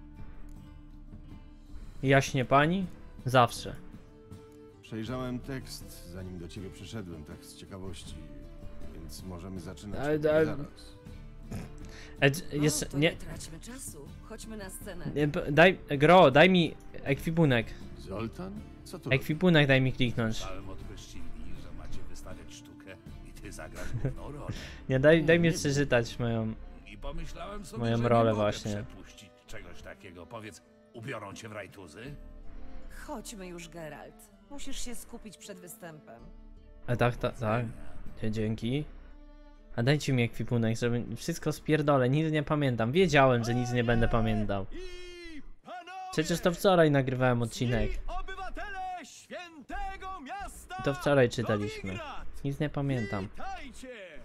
Jaśnie pani? Zawsze. Przejrzałem tekst, zanim do ciebie przyszedłem, tak z ciekawości. Więc możemy zaczynać zaraz. Jeszcze, to nie traćmy czasu. Chodźmy na scenę. daj mi ekwipunek. Zoltan? Co to? Ekwipunek daj mi kliknąć. Słyszałem od Kryszcili, że macie wystawiać sztukę i ty zagrasz główną rolę. Nie, daj mi przeczytać moją... I pomyślałem sobie, Moją że rolę nie mogę właśnie. przepuścić czegoś takiego. Powiedz, ubiorą cię w rajtuzy? Chodźmy już, Geralt. Musisz się skupić przed występem. Tak. Dzięki. A dajcie mi ekwipunek, żeby wszystko spierdolę, nic nie pamiętam. Wiedziałem, że nic nie będę pamiętał. Przecież to wczoraj nagrywałem odcinek. Obywatele świętego miasta To wczoraj czytaliśmy. Nic nie pamiętam. Witajcie!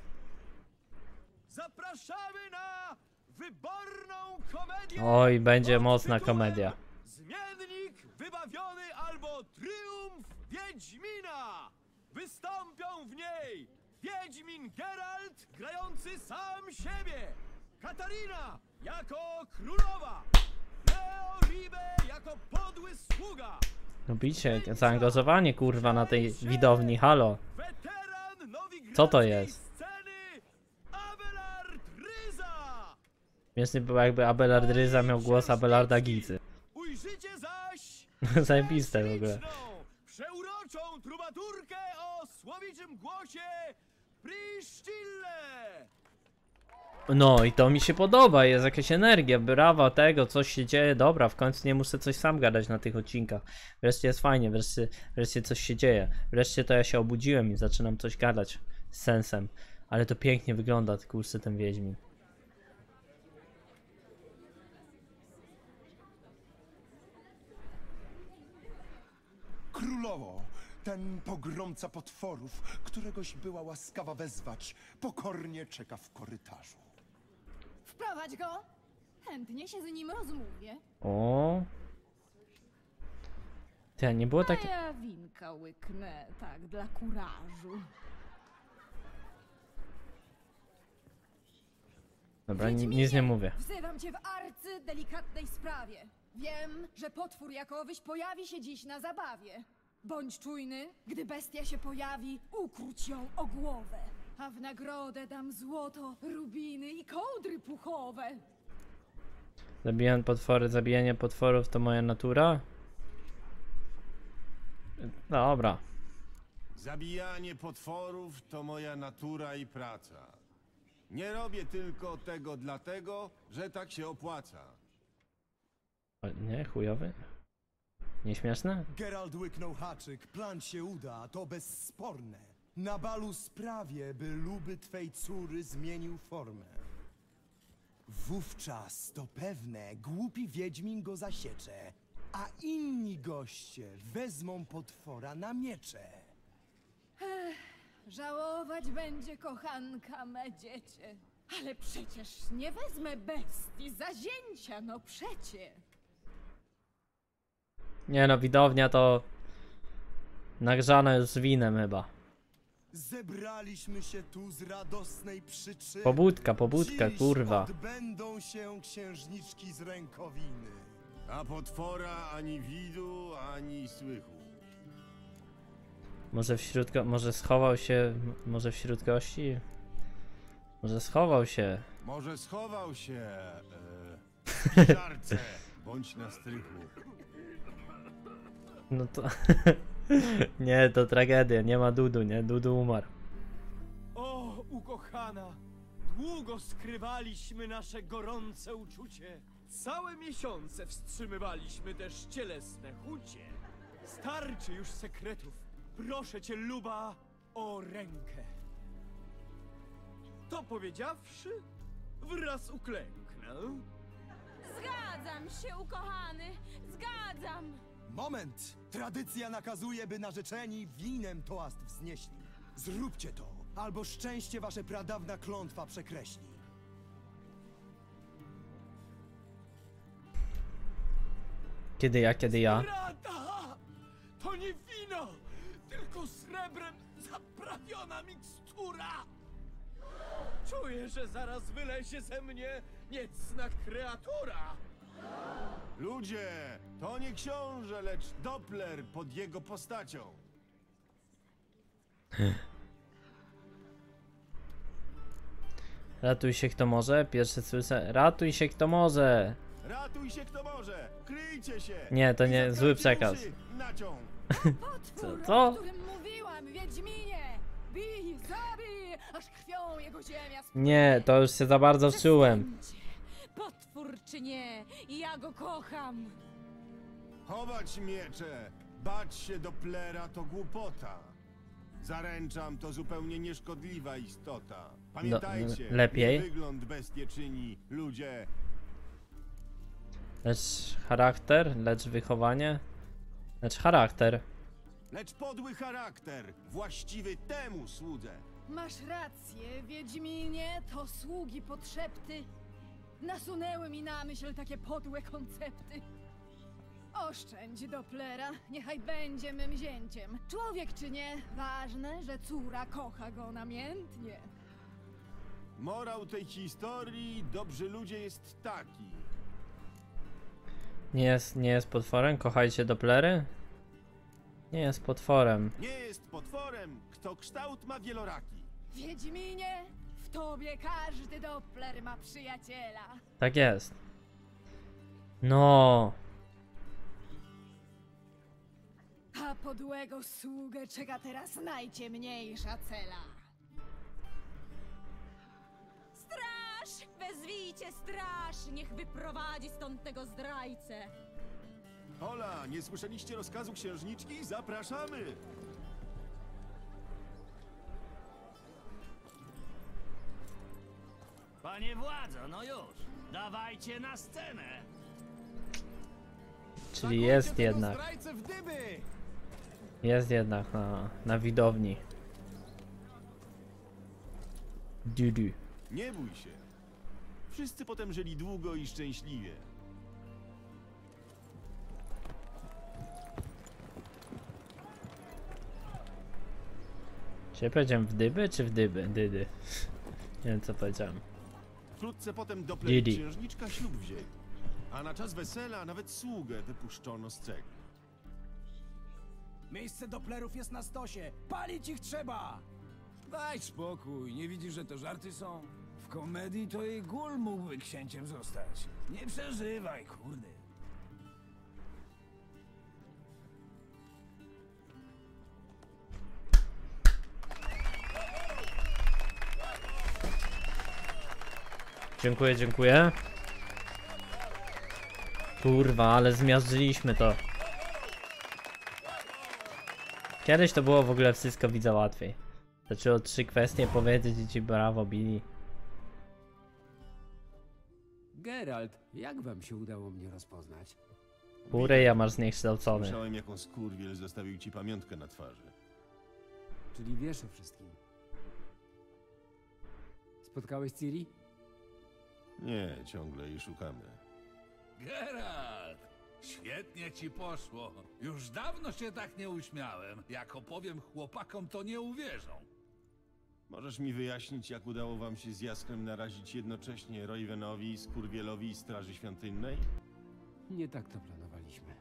Zapraszamy na wyborną komedię. Oj, będzie pod mocna tytułem komedia. Zmiennik wybawiony albo Triumf Wiedźmina. Wystąpią w niej Wiedźmin Geralt grający sam siebie, Katarina jako królowa, Leoribe jako podły sługa, Robicie zaangażowanie kurwa na tej widowni, halo. weteran nowigradzkiej Co to jest? sceny Abelard Ryza. Śmiesznie było, jakby Abelard Ryza miał głos Abelarda Gizy. Ujrzycie zaś Zajebiste w ogóle. śliczną, przeuroczą trubaturkę o słowiczym głosie Priscille. No i to mi się podoba, jest jakaś energia, brawa tego, coś się dzieje, dobra, w końcu nie muszę coś sam gadać na tych odcinkach. Wreszcie jest fajnie, wreszcie coś się dzieje. Wreszcie to ja się obudziłem i zaczynam coś gadać z sensem. Ale to pięknie wygląda, kurczę, ten Wiedźmin. Królowo, ten pogromca potworów, któregoś była łaskawa wezwać, pokornie czeka w korytarzu. Wprowadź go! Chętnie się z nim rozmówię. O. Ty, nie było A takie... ja winka łyknę, tak, dla kurażu. Dobra, nic nie mówię. Wzywam cię w arcydelikatnej sprawie. Wiem, że potwór jakowyś pojawi się dziś na zabawie. Bądź czujny, gdy bestia się pojawi, ukróć ją o głowę. A w nagrodę dam złoto, rubiny i kołdry puchowe. Zabijanie potworów to moja natura? Dobra. Zabijanie potworów to moja natura i praca. Nie robię tylko tego dlatego, że tak się opłaca. O, nie, chujowy? Nieśmieszne? Geralt łyknął haczyk, plan się uda, to bezsporne. Na balu sprawię, by luby twej córy zmienił formę. Wówczas to pewne, głupi Wiedźmin go zasiecze, a inni goście wezmą potwora na miecze. Żałować będzie kochanka me dziecię. Ale przecież nie wezmę bestii za zięcia, no przecie. Nie no, widownia to... nagrzana już z winem chyba. Zebraliśmy się tu z radosnej przyczyny. Pobudka, Dziś kurwa. odbędą się księżniczki z rękowiny. A potwora ani widu, ani słychu. Może schował się... Może wśród gości? Może schował się. Może schował się w spiżarce, bądź na strychu. No to... nie, to tragedia, nie ma Dudu, nie? Dudu umarł. O, ukochana, długo skrywaliśmy nasze gorące uczucie. Całe miesiące wstrzymywaliśmy też cielesne chucie. Starczy już sekretów. Proszę cię, Luba, o rękę. To powiedziawszy, wraz uklęknę. Zgadzam się, ukochany! Zgadzam! Moment! Tradycja nakazuje, by narzeczeni winem toast wznieśli. Zróbcie to, albo szczęście wasze pradawna klątwa przekreśli. Kiedy ja? Rada! To nie wino, tylko srebrem zaprawiona mikstura! Czuję, że zaraz wylezie ze mnie niecna kreatura! Ludzie, to nie książę, lecz Doppler pod jego postacią. Ratuj się kto może, pierwsze słyszę. Ratuj się kto może! Ratuj się kto może! Kryjcie się! Nie, to I nie, zły zatkajcie przekaz. uszy! Naciąg! Potwór, Co? o którym mówiłam, Wiedźminie! Bij, zabij, aż krwią jego ziemia Nie, to już się za bardzo wczułem. Potwór czy nie, ja go kocham! Chować miecze, bać się Dopplera to głupota. Zaręczam, to zupełnie nieszkodliwa istota. Pamiętajcie, lepiej. nie wygląd bestie czyni, ludzie. Lecz charakter, lecz wychowanie. Lecz charakter. Lecz podły charakter, właściwy temu słudze. Masz rację, Wiedźminie, to sługi podszepty. Nasunęły mi na myśl takie podłe koncepty. Oszczędź Dopplera, niechaj będzie mym zięciem. Człowiek czy nie, ważne, że córa kocha go namiętnie. Morał tej historii, dobrzy ludzie, jest taki. Nie jest potworem? Kochajcie Dopplery? Nie jest potworem. Nie jest potworem, kto kształt ma wieloraki. Wiedźminie, w tobie każdy Doppler ma przyjaciela. Tak jest. No. A podłego sługę czeka teraz najciemniejsza cela. Straż! Wezwijcie straż! Niech wyprowadzi stąd tego zdrajcę! Hola, nie słyszeliście rozkazu księżniczki? Zapraszamy! Panie władzo, no już, dawajcie na scenę. Czyli jest jednak. Zdrajcę w dyby! Jest jednak na widowni. Dudu. Nie bój się. Wszyscy potem żyli długo i szczęśliwie. Czy powiedziałem w dyby, czy w dyby? Dydy. Nie wiem co powiedziałem. Wkrótce potem Doppler i Didi. księżniczka ślub wzięli. A na czas wesela nawet sługę wypuszczono z cegły. Miejsce Dopplerów jest na stosie. Palić ich trzeba! Daj spokój, nie widzisz, że to żarty są? W komedii to i Gul mógłby księciem zostać. Nie przeżywaj, kurde. Dziękuję, dziękuję. Kurwa, ale zmiażdżyliśmy to. Kiedyś to było w ogóle wszystko widzę łatwiej. Znaczy o 3 kwestie powiedzieć i ci brawo bili. Geralt, jak wam się udało mnie rozpoznać? Uryja masz zniekształcony. Słyszałem, jaką skurwiel zostawił ci pamiątkę na twarzy. Czyli wiesz o wszystkim. Spotkałeś Ciri? Nie, ciągle jej szukamy. Geralt, świetnie ci poszło. Już dawno się tak nie uśmiałem. Jak opowiem chłopakom, to nie uwierzą. Możesz mi wyjaśnić, jak udało wam się z Jaskrem narazić jednocześnie Roywenowi, Skurwielowi i Straży Świątynnej? Nie tak to planowaliśmy.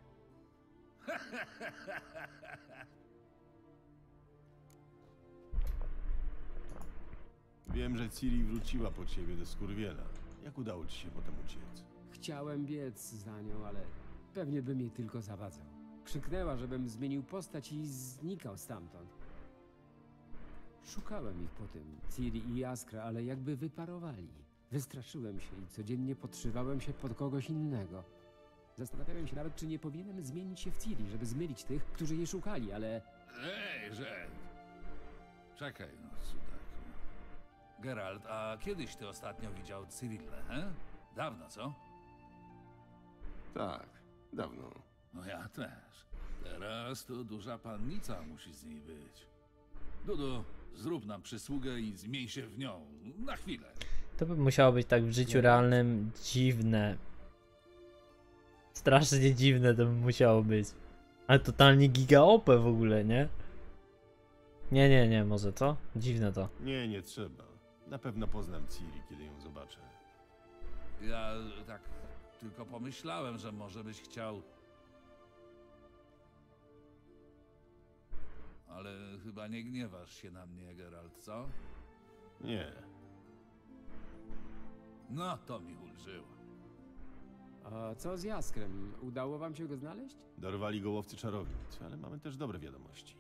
Wiem, że Ciri wróciła po ciebie do Skurwiela. Jak udało ci się potem uciec? Chciałem biec za nią, ale pewnie bym jej tylko zawadzał. Krzyknęła, żebym zmienił postać i znikał stamtąd. Szukałem ich potem, Ciri i Jaskra, ale jakby wyparowali. Wystraszyłem się i codziennie podszywałem się pod kogoś innego. Zastanawiałem się nawet, czy nie powinienem zmienić się w Ciri, żeby zmylić tych, którzy jej szukali, ale... Ej, Red! Czekaj, no cudaku. Geralt, a kiedyś ty ostatnio widział Cyrillę, he? Dawno, co? Tak, dawno. No ja też. Teraz to duża pannica musi z niej być. Dudu, zrób nam przysługę i zmień się w nią. Na chwilę. To by musiało być tak w życiu realnym dziwne. Strasznie dziwne to by musiało być. Ale totalnie giga OP w ogóle, nie? Nie, może co? Dziwne to. Nie trzeba. Na pewno poznam Ciri, kiedy ją zobaczę. Ja tak tylko pomyślałem, że może byś chciał... Ale chyba nie gniewasz się na mnie, Geralt, co? Nie. No, to mi ulżyło. A co z Jaskrem? Udało wam się go znaleźć? Dorwali go łowcy czarownic, ale mamy też dobre wiadomości.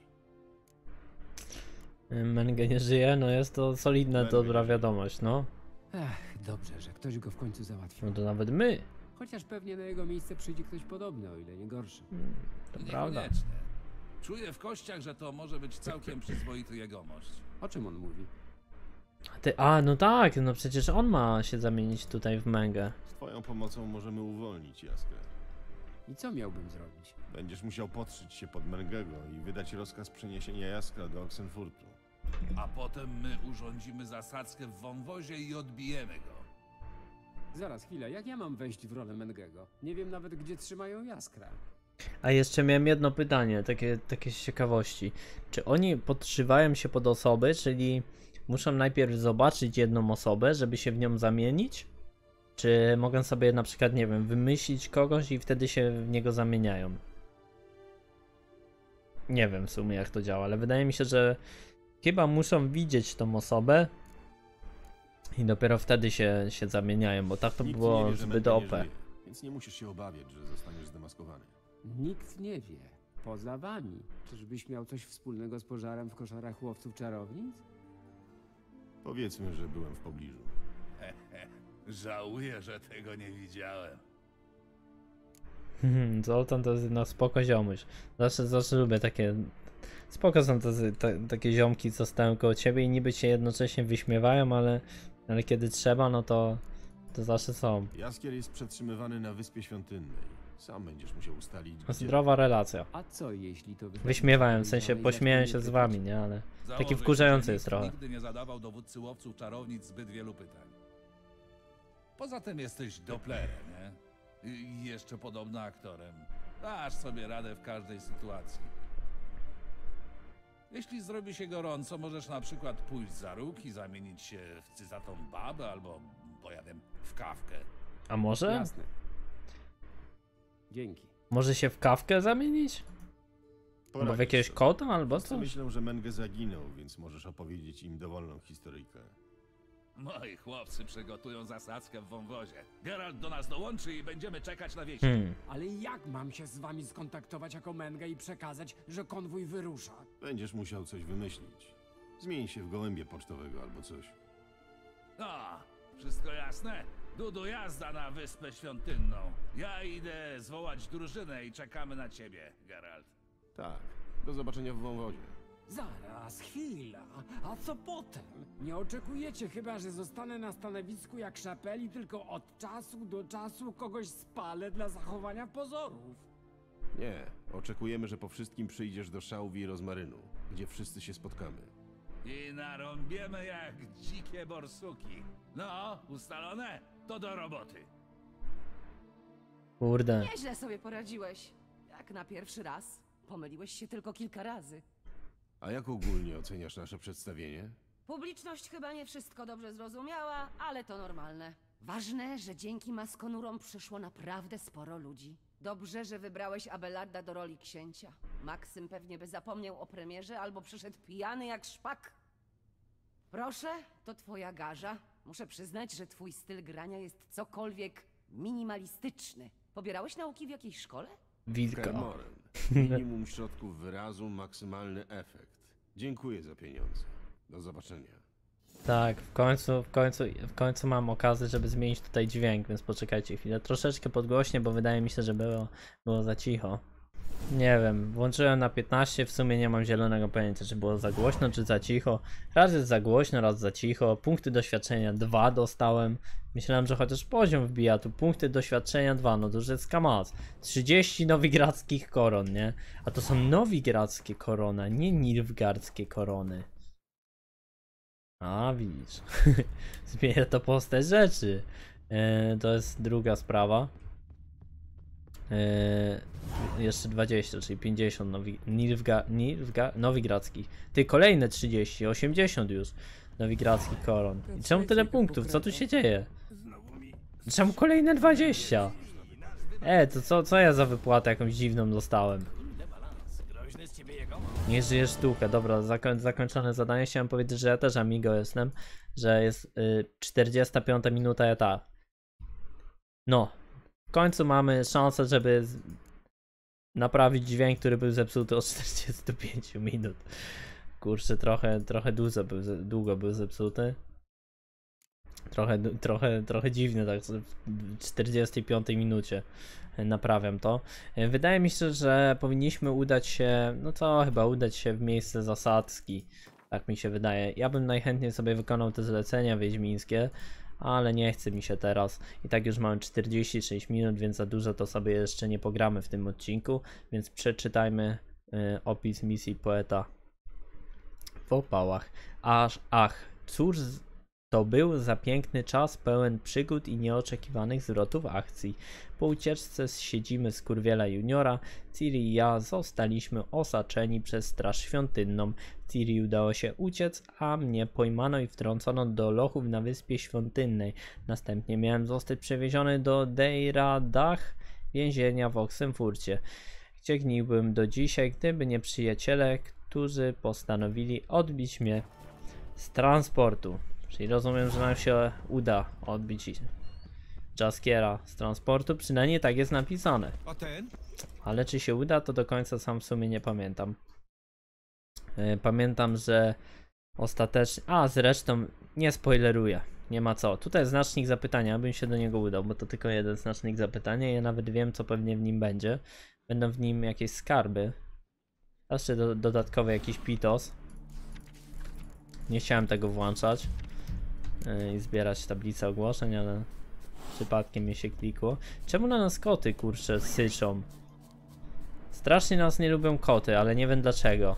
Menge nie żyje, no jest to solidna, Menge dobra nie żyje. wiadomość, no. Ech, dobrze, że ktoś go w końcu załatwił. No to nawet my. Chociaż pewnie na jego miejsce przyjdzie ktoś podobny, o ile nie gorszy. To prawda. Niekoniecznie. Czuję w kościach, że to może być całkiem przyzwoity jegomość. O czym on mówi? No tak, no przecież on ma się zamienić tutaj w Mengę. Z twoją pomocą możemy uwolnić Jaskrę. I co miałbym zrobić? Będziesz musiał podszyć się pod Mengego i wydać rozkaz przeniesienia Jaskra do Oxenfurtu. A potem my urządzimy zasadzkę w wąwozie i odbijemy go. Zaraz, chwilę, jak ja mam wejść w rolę Mengego? Nie wiem nawet, gdzie trzymają Jaskra. A jeszcze miałem jedno pytanie, takie z ciekawości. Czy oni podszywają się pod osoby, czyli muszą najpierw zobaczyć jedną osobę, żeby się w nią zamienić? Czy mogą sobie na przykład, nie wiem, wymyślić kogoś i wtedy się w niego zamieniają? Nie wiem w sumie jak to działa, ale wydaje mi się, że chyba muszą widzieć tą osobę i dopiero wtedy się zamieniają, bo tak to Nikt było nie wie, że zbyt Menge OP. nie żyje, więc nie musisz się obawiać, że zostaniesz zdemaskowany. Nikt nie wie. Poza wami. Czyżbyś miał coś wspólnego z pożarem w koszarach łowców czarownic? Powiedzmy, że byłem w pobliżu. Żałuję, że tego nie widziałem. Zoltan to jest spoko ziomuś. Zawsze lubię takie... Spoko są takie ziomki, co stoją koło ciebie i niby się jednocześnie wyśmiewają, ale kiedy trzeba, no to zawsze są. Jaskier jest przetrzymywany na Wyspie Świątynnej. Sam będziesz musiał ustalić, gdzie... Zdrowa relacja. A co jeśli to Wyśmiewałem, w sensie pośmieję się z wami, nie? Ale taki Założę wkurzający się, że jest nikt trochę. Nigdy nie zadawał dowódcy łowców czarownic zbyt wielu pytań. Poza tym jesteś Dopplerem, nie? I jeszcze podobno aktorem. Dasz sobie radę w każdej sytuacji. Jeśli zrobi się gorąco, możesz na przykład pójść za róg i zamienić się w cyzatą babę albo, bo ja wiem, w kawkę. A może? Jasne. Dzięki. Może się w kawkę zamienić? Albo w Poradzisz jakiegoś sobie. kota, albo Wszyscy coś? myślą, że Menge zaginął, więc możesz opowiedzieć im dowolną historyjkę. Moi chłopcy przygotują zasadzkę w wąwozie. Geralt do nas dołączy i będziemy czekać na wieści. Ale jak mam się z wami skontaktować jako Menge i przekazać, że konwój wyrusza? Będziesz musiał coś wymyślić. Zmień się w gołębie pocztowego albo coś. No, wszystko jasne? Dudu, jazda na Wyspę Świątynną. Ja idę zwołać drużynę i czekamy na ciebie, Geralt. Tak. Do zobaczenia w wąwozie. Zaraz, chwila. A co potem? Nie oczekujecie chyba, że zostanę na stanowisku jak Szapeli, tylko od czasu do czasu kogoś spalę dla zachowania pozorów. Nie. Oczekujemy, że po wszystkim przyjdziesz do Szałwi i Rozmarynu, gdzie wszyscy się spotkamy. I narąbiemy jak dzikie borsuki. No, ustalone? To do roboty. Kurde. Nieźle sobie poradziłeś. Jak na pierwszy raz. Pomyliłeś się tylko kilka razy. A jak ogólnie oceniasz nasze przedstawienie? Publiczność chyba nie wszystko dobrze zrozumiała, ale to normalne. Ważne, że dzięki maskonurom przyszło naprawdę sporo ludzi. Dobrze, że wybrałeś Abelarda do roli księcia. Maksym pewnie by zapomniał o premierze albo przyszedł pijany jak szpak. Proszę, to twoja garza. Muszę przyznać, że twój styl grania jest cokolwiek minimalistyczny. Pobierałeś nauki w jakiejś szkole? Wilka. Kermoren. Minimum środków wyrazu, maksymalny efekt. Dziękuję za pieniądze. Do zobaczenia. Tak, w końcu mam okazję, żeby zmienić tutaj dźwięk, więc poczekajcie chwilę. Troszeczkę podgłośnie, bo wydaje mi się, że było za cicho. Nie wiem, włączyłem na 15, w sumie nie mam zielonego pojęcia, czy było za głośno, czy za cicho. Raz jest za głośno, raz za cicho. Punkty doświadczenia 2 dostałem. Myślałem, że chociaż poziom wbija, tu punkty doświadczenia 2, no to już jest kamaz. 30 nowigradzkich koron, nie? A to są nowigradzkie korona, nie nilfgaardzkie korony. A, widzisz. Zmienia to postać rzeczy. To jest druga sprawa. Jeszcze 20, czyli 50 nowigradzkich. Ty, kolejne 30, 80 już nowigradzkich koron. I czemu tyle punktów? Co tu się dzieje? Czemu kolejne 20? To co ja za wypłatę jakąś dziwną dostałem? Nie żyjesz sztukę. Dobra, zakończone zadanie. Chciałem powiedzieć, że ja też amigo jestem, że jest 45 minuta etapu. No, w końcu mamy szansę, żeby naprawić dźwięk, który był zepsuty od 45 minut. Kurczę, trochę długo był zepsuty. Trochę dziwne, tak w 45 minucie naprawiam to. Wydaje mi się, że powinniśmy udać się, chyba udać się w miejsce zasadzki. Tak mi się wydaje. Ja bym najchętniej sobie wykonał te zlecenia wiedźmińskie, ale nie chce mi się teraz. I tak już mamy 46 minut, więc za dużo to sobie jeszcze nie pogramy w tym odcinku. Więc przeczytajmy opis misji poeta w opałach. Cóż to był za piękny czas, pełen przygód i nieoczekiwanych zwrotów akcji. Po ucieczce z siedzimy Skurwiela Juniora, Ciri i ja zostaliśmy osaczeni przez Straż Świątynną. Ciri udało się uciec, a mnie pojmano i wtrącono do lochów na Wyspie Świątynnej. Następnie miałem zostać przewieziony do Deiradach, więzienia w Oxenfurcie, gdzie gniłbym do dzisiaj, gdyby nie przyjaciele, którzy postanowili odbić mnie z transportu. Czyli rozumiem, że nam się uda odbić Jaskiera z transportu, przynajmniej tak jest napisane. Ale czy się uda, to do końca sam w sumie nie pamiętam. Pamiętam, że ostatecznie... zresztą nie spoileruję, nie ma co. Tutaj jest znacznik zapytania, bym się do niego udał, bo to tylko jeden znacznik zapytania. Ja nawet wiem, co pewnie w nim będzie. Będą w nim jakieś skarby. Jeszcze dodatkowy jakiś pitos. Nie chciałem tego włączać i zbierać tablicę ogłoszeń, ale przypadkiem mi się klikło. Czemu na nas koty, kurczę, syczą? Strasznie nas nie lubią koty, ale nie wiem dlaczego.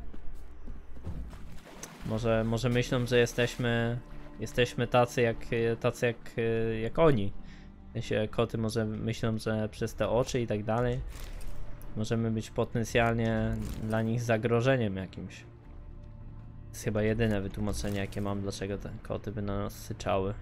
Może myślą, że jesteśmy tacy jak oni. W sensie koty może myślą, że przez te oczy i tak dalej możemy być potencjalnie dla nich zagrożeniem jakimś. To jest chyba jedyne wytłumaczenie, jakie mam, dlaczego te koty by na nas syczały.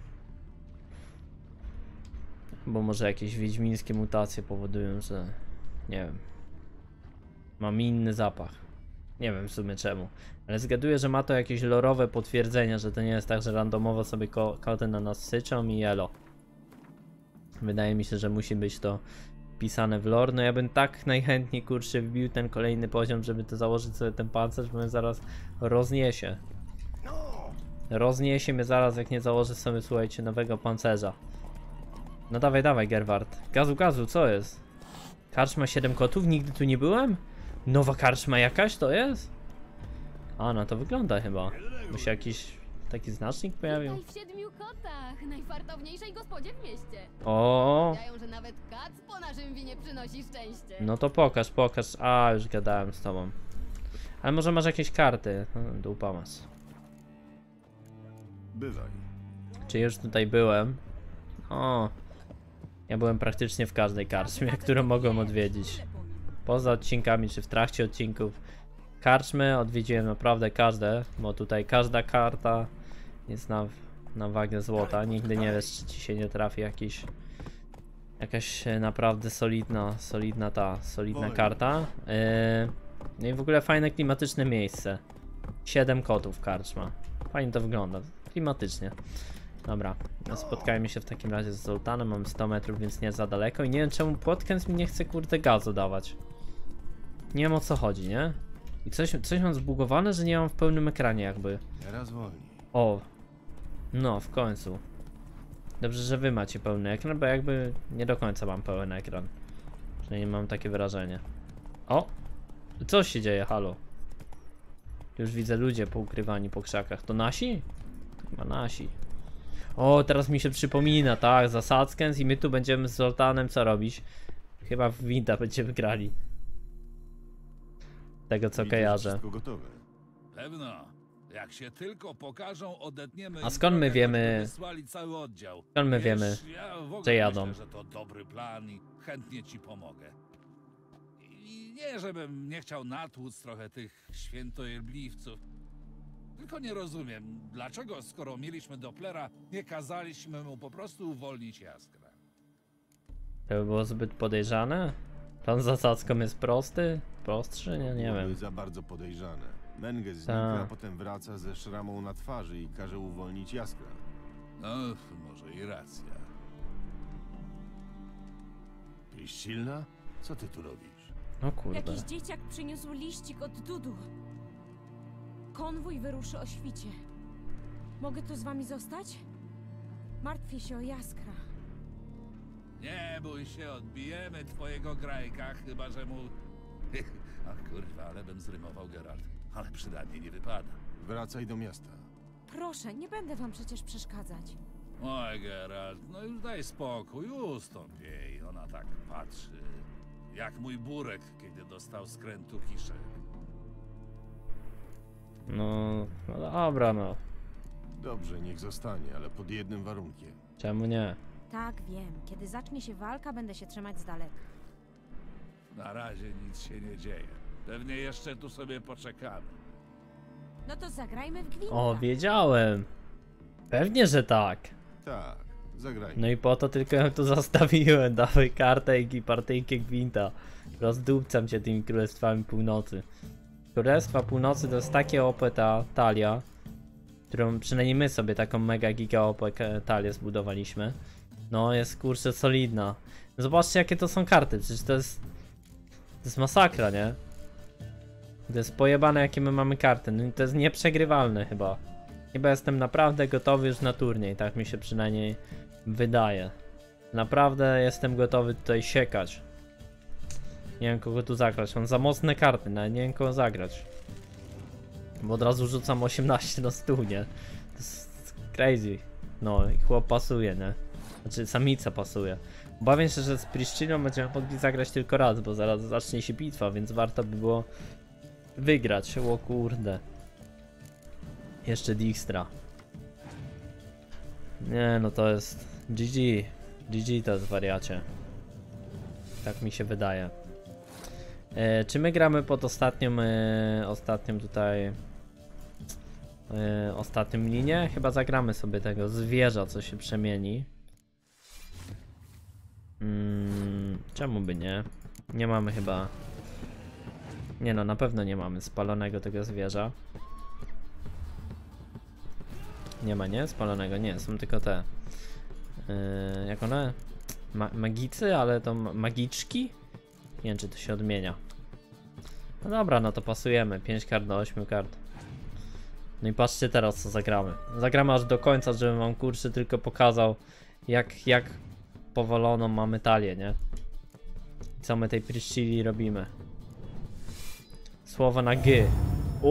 Bo może jakieś wiedźmińskie mutacje powodują, że... nie wiem. Mam inny zapach. Nie wiem w sumie czemu. Ale zgaduję, że ma to jakieś lorowe potwierdzenie, że to nie jest tak, że randomowo sobie koty na nas syczą i elo. Wydaje mi się, że musi być to pisane w lore. No ja bym tak najchętniej, kurczę, wbił ten kolejny poziom, żeby to założyć sobie ten pancerz, bo mnie zaraz rozniesie. Rozniesie mnie zaraz, jak nie założę sobie, słuchajcie, nowego pancerza. No dawaj, Gerwart. Gazu, co jest? Karczma 7 kotów? Nigdy tu nie byłem? Nowa karczma jakaś to jest? No to wygląda chyba. Bo się jakiś taki znacznik pojawił. Witaj w 7 kotach, najfartowniejszej gospodzie w mieście. O. Mówią, że nawet kac po naszym winie przynosi szczęście. No to pokaż. Już gadałem z tobą. Ale może masz jakieś karty? Dupa masz. Bywaj. Czy już tutaj byłem? Ja byłem praktycznie w każdej karczmie, którą mogłem odwiedzić. Poza odcinkami, czy w trakcie odcinków. Karczmy odwiedziłem naprawdę każde, bo tutaj każda karta jest na wagę złota. Nigdy nie wiesz, czy ci się nie trafi jakaś naprawdę solidna karta. No i w ogóle fajne klimatyczne miejsce. 7 kotów karczma. Fajnie to wygląda, klimatycznie. Dobra, spotkajmy się w takim razie z Zoltanem. Mam 100 metrów, więc nie za daleko. I nie wiem, czemu Płotkens mi nie chce, kurde, gazu dawać. Nie wiem, o co chodzi, nie? I coś mam zbugowane, że nie mam w pełnym ekranie jakby. Teraz wolniej. O, No, w końcu. Dobrze, że wy macie pełny ekran, bo jakby nie do końca mam pełen ekran. Przynajmniej mam takie wrażenie. O! Co się dzieje, halo? Już widzę ludzie poukrywani po krzakach. To nasi? Chyba nasi. O, teraz mi się przypomina, tak, zasadzkę i my tu będziemy z Zoltanem co robić? Chyba w Winda będziemy grali. Tego co kojarzę. Wszystko gotowe. Pewno. Jak się tylko pokażą, odetniemy. A skąd my wiemy? Wysłali cały oddział. Skąd my Wiesz, wiemy, ja w ogóle że jadą? Myślę, że to dobry plan i chętnie ci pomogę. I nie, żebym nie chciał natłuc trochę tych świętojebliwców. Tylko nie rozumiem, dlaczego skoro mieliśmy Dopplera, nie kazaliśmy mu po prostu uwolnić Jaskra. To by było zbyt podejrzane? Plan z zasadzką jest prosty? Prostszy? Nie Byłoby wiem. za bardzo podejrzane. Menge znika, Ta. a potem wraca ze szramą na twarzy i każe uwolnić Jaskra. No, może i racja. Priscilla? Co ty tu robisz? O kurde. Jakiś dzieciak przyniósł liścik od Dudu. Konwój wyruszy o świcie. Mogę tu z wami zostać? Martwię się o Jaskra. Nie bój się, odbijemy twojego grajka, chyba że mu... Ach kurwa, ale bym zrymował, Geralt. Ale przydatnie nie wypada. Wracaj do miasta. Proszę, nie będę wam przecież przeszkadzać. Oj, Geralt, no już daj spokój, ustąp jej. Ona tak patrzy, jak mój burek, kiedy dostał skrętu kiszek. No dobra, no. Dobrze, niech zostanie, ale pod jednym warunkiem. Czemu nie? Tak, wiem. Kiedy zacznie się walka, będę się trzymać z daleka. Na razie nic się nie dzieje. Pewnie jeszcze tu sobie poczekamy. No to zagrajmy w gwinta. O, wiedziałem. Pewnie, że tak. Tak, zagrajmy. No i po to tylko ją tu zostawiłem. Dawaj kartę i partyjkę gwinta. Rozdupcam cię tymi Królestwami Północy. Królestwa Północy to jest takie OP ta talia, którą przynajmniej my sobie taką mega giga OP talię zbudowaliśmy. No jest kurczę solidna. Zobaczcie jakie to są karty, przecież to jest masakra, nie? To jest pojebane jakie my mamy karty, no to jest nieprzegrywalne chyba. Chyba jestem naprawdę gotowy już na turniej, tak mi się przynajmniej wydaje. Naprawdę jestem gotowy tutaj siekać. Nie wiem kogo tu zagrać, mam za mocne karty, nawet nie wiem kogo zagrać. Bo od razu rzucam 18 na stół, nie? To jest crazy. No i chłop pasuje, nie? Znaczy samica pasuje. Obawiam się, że z Priscillą będziemy mogli zagrać tylko raz, bo zaraz zacznie się bitwa, więc warto by było wygrać. O kurde. Jeszcze Dijkstra. Nie no to jest GG. GG to jest wariacie. Tak mi się wydaje. Czy my gramy pod ostatnią tutaj ostatnią linię? Chyba zagramy sobie tego zwierza, co się przemieni. Czemu by nie? Nie mamy chyba... Nie no, na pewno nie mamy spalonego tego zwierza. Nie ma, nie? Spalonego, nie, są tylko te. Jak one? Magicy, ale to magiczki? Nie wiem, czy to się odmienia. No dobra, no to pasujemy. 5 kart do 8 kart. No i patrzcie teraz, co zagramy. Zagramy aż do końca, żebym wam kurczę tylko pokazał, jak powoloną mamy talię, nie? I co my tej Priscilli robimy. Słowo na G. O!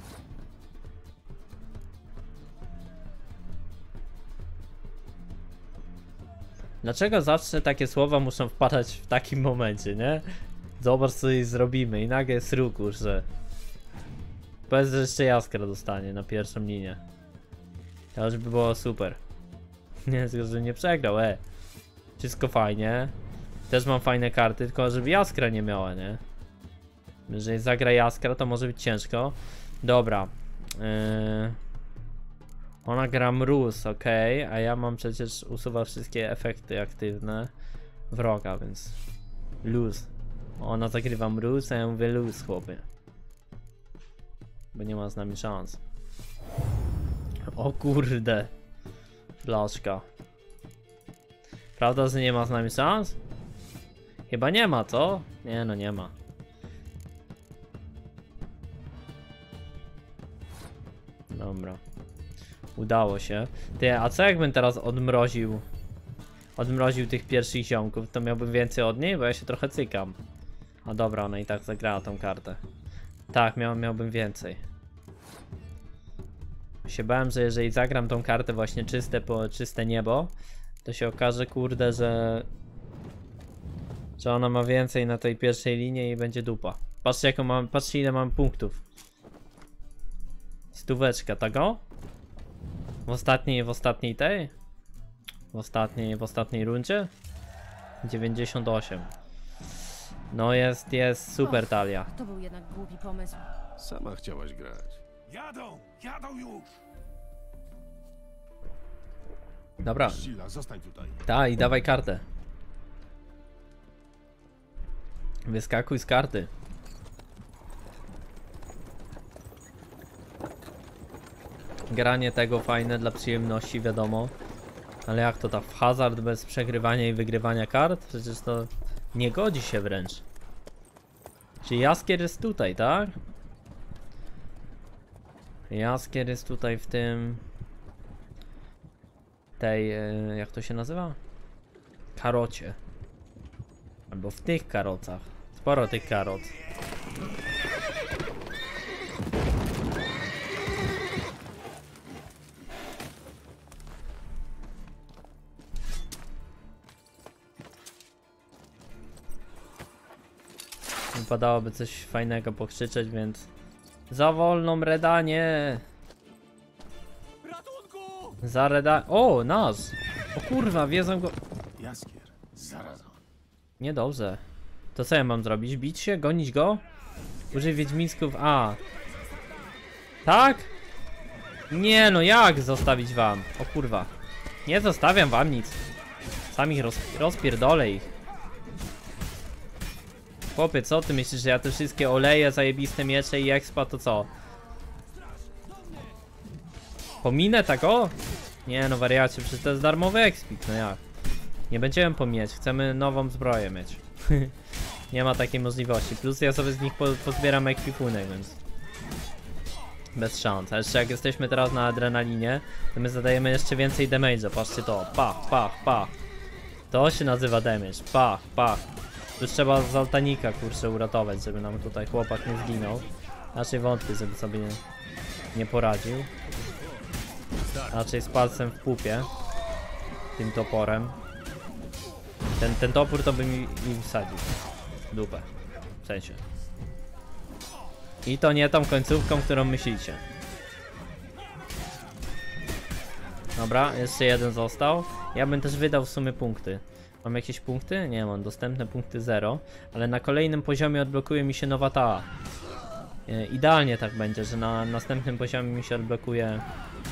Dlaczego zawsze takie słowa muszą wpadać w takim momencie, nie? Zobacz co jej zrobimy i nagle jest ruch, że... Powiedz, że jeszcze Jaskra dostanie na pierwszą linię. To już by było super. Nie, tylko że nie przegrał, Wszystko fajnie. Też mam fajne karty, tylko żeby Jaskra nie miała, nie? Jeżeli zagra Jaskra, to może być ciężko. Dobra. Ona gra mróz, ok, a ja mam przecież usuwa wszystkie efekty aktywne wroga, więc luz. Ona zagrywa mróz, a ja mówię luz, chłopie. Bo nie ma z nami szans. O kurde. Blaszka. Prawda, że nie ma z nami szans? Chyba nie ma, co? Nie no, nie ma. Dobra. Udało się. Ty, a co jakbym teraz odmroził tych pierwszych ziomków, to miałbym więcej od niej, bo ja się trochę cykam. A dobra, ona i tak zagrała tą kartę. Tak, miałbym więcej. Się bałem, że jeżeli zagram tą kartę właśnie czyste niebo, to się okaże, kurde, że ona ma więcej na tej pierwszej linii i będzie dupa. Patrzcie patrzcie ile mam punktów. 100, tak o? W ostatniej tej? W ostatniej rundzie? 98. No jest super talia. To był jednak głupi pomysł. Sama chciałaś grać. Jadą już! Dobra. Sheila, zostań tutaj. Tak, i dawaj kartę. Wyskakuj z karty. Granie tego fajne dla przyjemności, wiadomo. Ale jak to tak w hazard bez przegrywania i wygrywania kart? Przecież to nie godzi się wręcz. Czyli Jaskier jest tutaj, tak? Jaskier jest tutaj w tym... tej... jak to się nazywa? Karocie. Albo w tych karocach. Sporo tych karot. Wypadałoby coś fajnego pokrzyczeć, więc... Za wolną Redanie! Za Redanie... O, nas! O kurwa, wiedzą go... Jaskier, zaraz. Niedobrze. To co ja mam zrobić? Bić się? Gonić go? Użyj wiedźmińsków... A! Tak? Nie no, jak zostawić wam? O kurwa. Nie zostawiam wam nic. Sam ich rozpierdolę ich. Chłopie, co ty myślisz, że ja te wszystkie oleje, zajebiste miecze i expa to co? Pominę tak o? Nie no wariacie, przecież to jest darmowy expik, no jak? Nie będziemy pomijać, chcemy nową zbroję mieć. Nie ma takiej możliwości, plus ja sobie z nich pozbieram ekwipunek, więc... Bez szans, a jeszcze jak jesteśmy teraz na adrenalinie, to my zadajemy jeszcze więcej damage'a, patrzcie to, pach, pach, pach. To się nazywa damage, pach, pach. Tu trzeba z altanika, kurczę, uratować, żeby nam tutaj chłopak nie zginął. Raczej wątpię, żeby sobie nie poradził. Raczej z palcem w pupie. Tym toporem. Ten topór to by mi wsadził. Dupę. W sensie. I to nie tą końcówką, którą myślicie. Dobra, jeszcze jeden został. Ja bym też wydał w sumie punkty. Mam jakieś punkty? Nie mam, dostępne punkty 0. Ale na kolejnym poziomie odblokuje mi się nowa ta. Idealnie tak będzie, że na następnym poziomie mi się odblokuje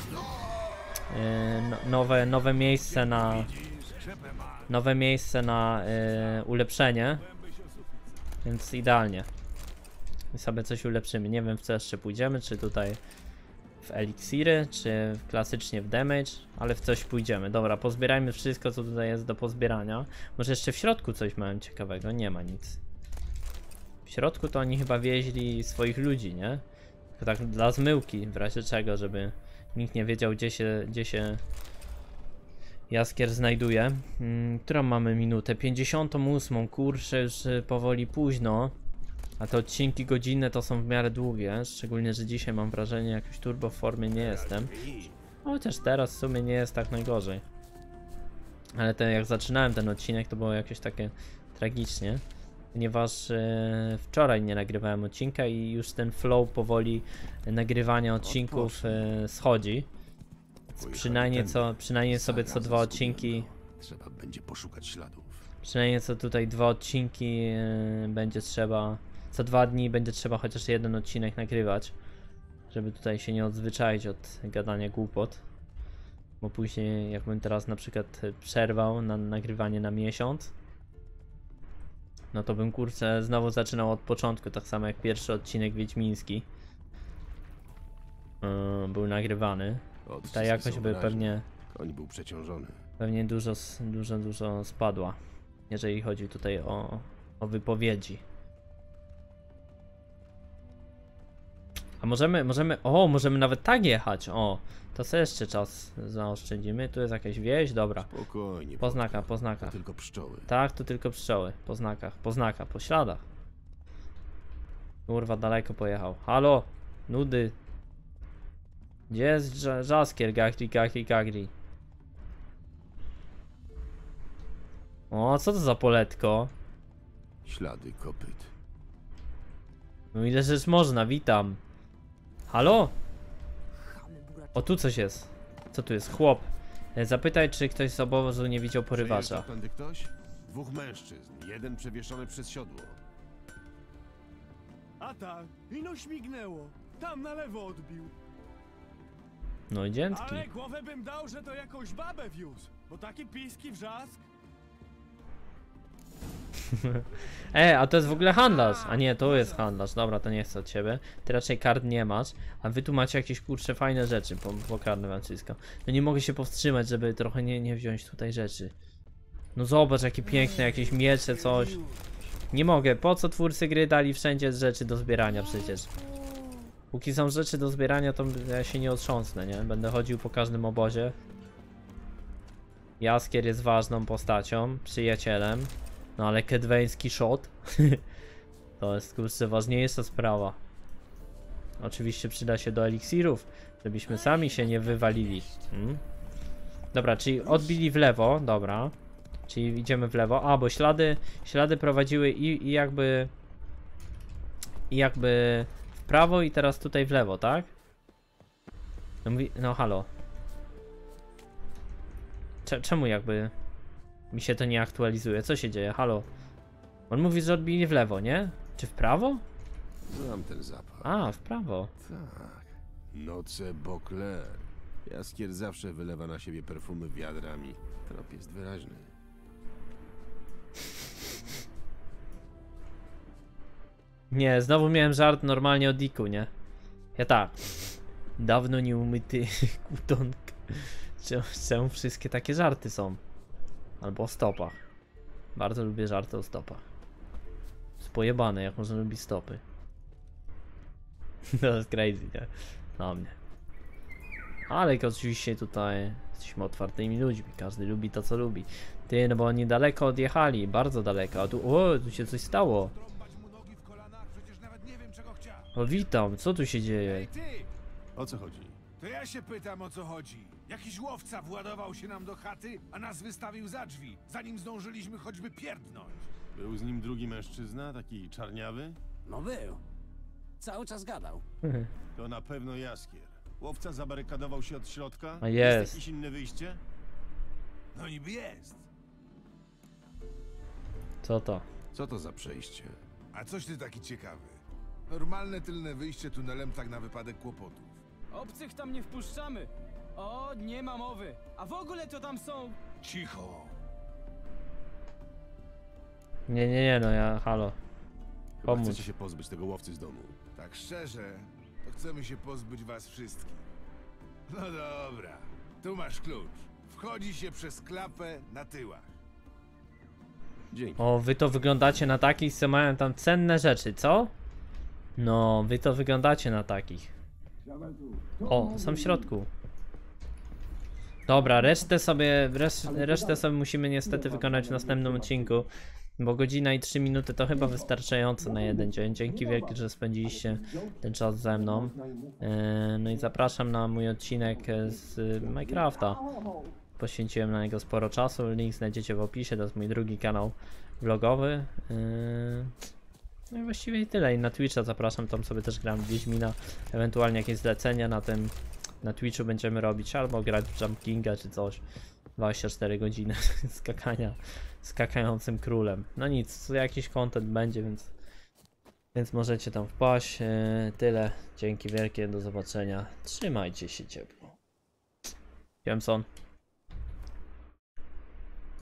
nowe miejsce na... Nowe miejsce na ulepszenie. Więc idealnie. I sobie coś ulepszymy. Nie wiem w co jeszcze pójdziemy, czy tutaj w eliksiry, czy klasycznie w damage, ale w coś pójdziemy. Dobra, pozbierajmy wszystko co tutaj jest do pozbierania. Może jeszcze w środku coś mają ciekawego? Nie ma nic. W środku to oni chyba wieźli swoich ludzi, nie? Tylko tak dla zmyłki, w razie czego, żeby nikt nie wiedział gdzie się Jaskier znajduje. Którą mamy minutę? 58, kurczę, już powoli późno. A te odcinki godzinne to są w miarę długie, szczególnie, że dzisiaj mam wrażenie, jakoś turbo w formie nie jestem. Chociaż teraz w sumie nie jest tak najgorzej. Ale jak zaczynałem ten odcinek, to było jakieś takie tragicznie. Ponieważ wczoraj nie nagrywałem odcinka i już ten flow powoli nagrywania odcinków schodzi. Przynajmniej sobie co 2 odcinki... Trzeba będzie poszukać śladów. Przynajmniej co tutaj 2 odcinki będzie trzeba... Co 2 dni będzie trzeba chociaż jeden odcinek nagrywać. Żeby tutaj się nie odzwyczaić od gadania głupot. Bo później jakbym teraz na przykład przerwał na nagrywanie na miesiąc, no to bym kurczę znowu zaczynał od początku, tak samo jak pierwszy odcinek wiedźmiński był nagrywany. Ta jakość by pewnie... Koń był przeciążony. Pewnie dużo spadła, jeżeli chodzi tutaj o wypowiedzi. A możemy nawet tak jechać, o. To sobie jeszcze czas zaoszczędzimy. Tu jest jakaś wieś, dobra. Spokojnie. Po znakach. To tylko pszczoły. Tak, to tylko pszczoły. Po znakach, po śladach. Kurwa, daleko pojechał. Halo, nudy. Gdzie jest Jaskier, Gagri? O, co to za poletko? Ślady kopyt. No ile rzecz można, witam. Halo? O, tu coś jest. Co tu jest? Chłop. Zapytaj, czy ktoś z obozu nie widział porywacza. Przejeżdża tędy ktoś? 2 mężczyzn, jeden przewieszony przez siodło. A tak, ino śmignęło. Tam na lewo odbił. No i dziętki. Ale głowę bym dał, że to jakąś babę wiózł. Bo taki piski wrzask. A to jest w ogóle handlarz. A nie, to jest handlarz. Dobra, to nie chcę od ciebie. Ty raczej kart nie masz. A wy tu macie jakieś kurcze fajne rzeczy. Pokażę wam wszystko. No nie mogę się powstrzymać, żeby trochę nie wziąć tutaj rzeczy. No zobacz, jakie piękne, jakieś miecze, coś. Nie mogę. Po co twórcy gry dali wszędzie rzeczy do zbierania przecież? Póki są rzeczy do zbierania, to ja się nie otrząsnę, nie? Będę chodził po każdym obozie. Jaskier jest ważną postacią, przyjacielem. No ale kedweński shot to jest kurczę ważniejsza sprawa. Oczywiście przyda się do eliksirów, żebyśmy sami się nie wywalili. Dobra, czyli odbili w lewo, dobra. Czyli idziemy w lewo. A, bo ślady prowadziły i jakby w prawo i teraz tutaj w lewo, tak? No halo. Czemu jakby mi się to nie aktualizuje? Co się dzieje? Halo. On mówi, że odbili w lewo, nie? Czy w prawo? Znam ten zapach. A, w prawo. Tak. Noce Beauclair. Jaskier zawsze wylewa na siebie perfumy wiadrami. Trop jest wyraźny. Nie, znowu miałem żart normalnie o Diku, nie? Ja tak. Dawno nie umyty kutonk. Czemu wszystkie takie żarty są? Albo o stopach. Bardzo lubię żarty o stopach. Jest pojebane, jak można lubić stopy. To jest crazy, nie? Na mnie. Ale oczywiście tutaj jesteśmy otwartymi ludźmi. Każdy lubi to, co lubi. Ty, no bo oni daleko odjechali. Bardzo daleko. A tu, tu się coś stało. O, witam. Co tu się dzieje? Ej, ty! O co chodzi? To ja się pytam, o co chodzi. Jakiś łowca władował się nam do chaty, a nas wystawił za drzwi, zanim zdążyliśmy choćby pierdnąć. Był z nim drugi mężczyzna, taki czarniawy? No był. Cały czas gadał. To na pewno Jaskier. Łowca zabarykadował się od środka? A jest. Jakieś inne wyjście? No niby jest. Co to? Co to za przejście? A coś ty taki ciekawy? Normalne tylne wyjście tunelem tak na wypadek kłopotów. Obcych tam nie wpuszczamy. O, nie ma mowy. A w ogóle to tam są... Cicho. Nie, no ja, halo. Chyba Pomóż. chcecie się pozbyć tego łowcy z domu. Tak szczerze, to chcemy się pozbyć was wszystkich. No dobra, tu masz klucz. Wchodzi się przez klapę na tyłach. Dzięki. O, wy to wyglądacie na takich, co mają tam cenne rzeczy, co? No, wy to wyglądacie na takich. O, są w środku. Dobra, resztę sobie musimy niestety wykonać w następnym odcinku. Bo godzina i 3 minuty to chyba wystarczająco na jeden dzień. Dzięki wielkie, że spędziliście ten czas ze mną. No i zapraszam na mój odcinek z Minecrafta. Poświęciłem na niego sporo czasu. Link znajdziecie w opisie. To jest mój drugi kanał vlogowy. No i właściwie i tyle. I na Twitcha zapraszam. Tam sobie też gram w Wiedźmina. Ewentualnie jakieś zlecenia na Twitchu będziemy robić. Albo grać w Jump Kinga czy coś. 24 godziny skakania skakającym królem. No nic, jakiś content będzie, więc możecie tam wpaść. Tyle. Dzięki wielkie, do zobaczenia. Trzymajcie się ciepło. Siemson.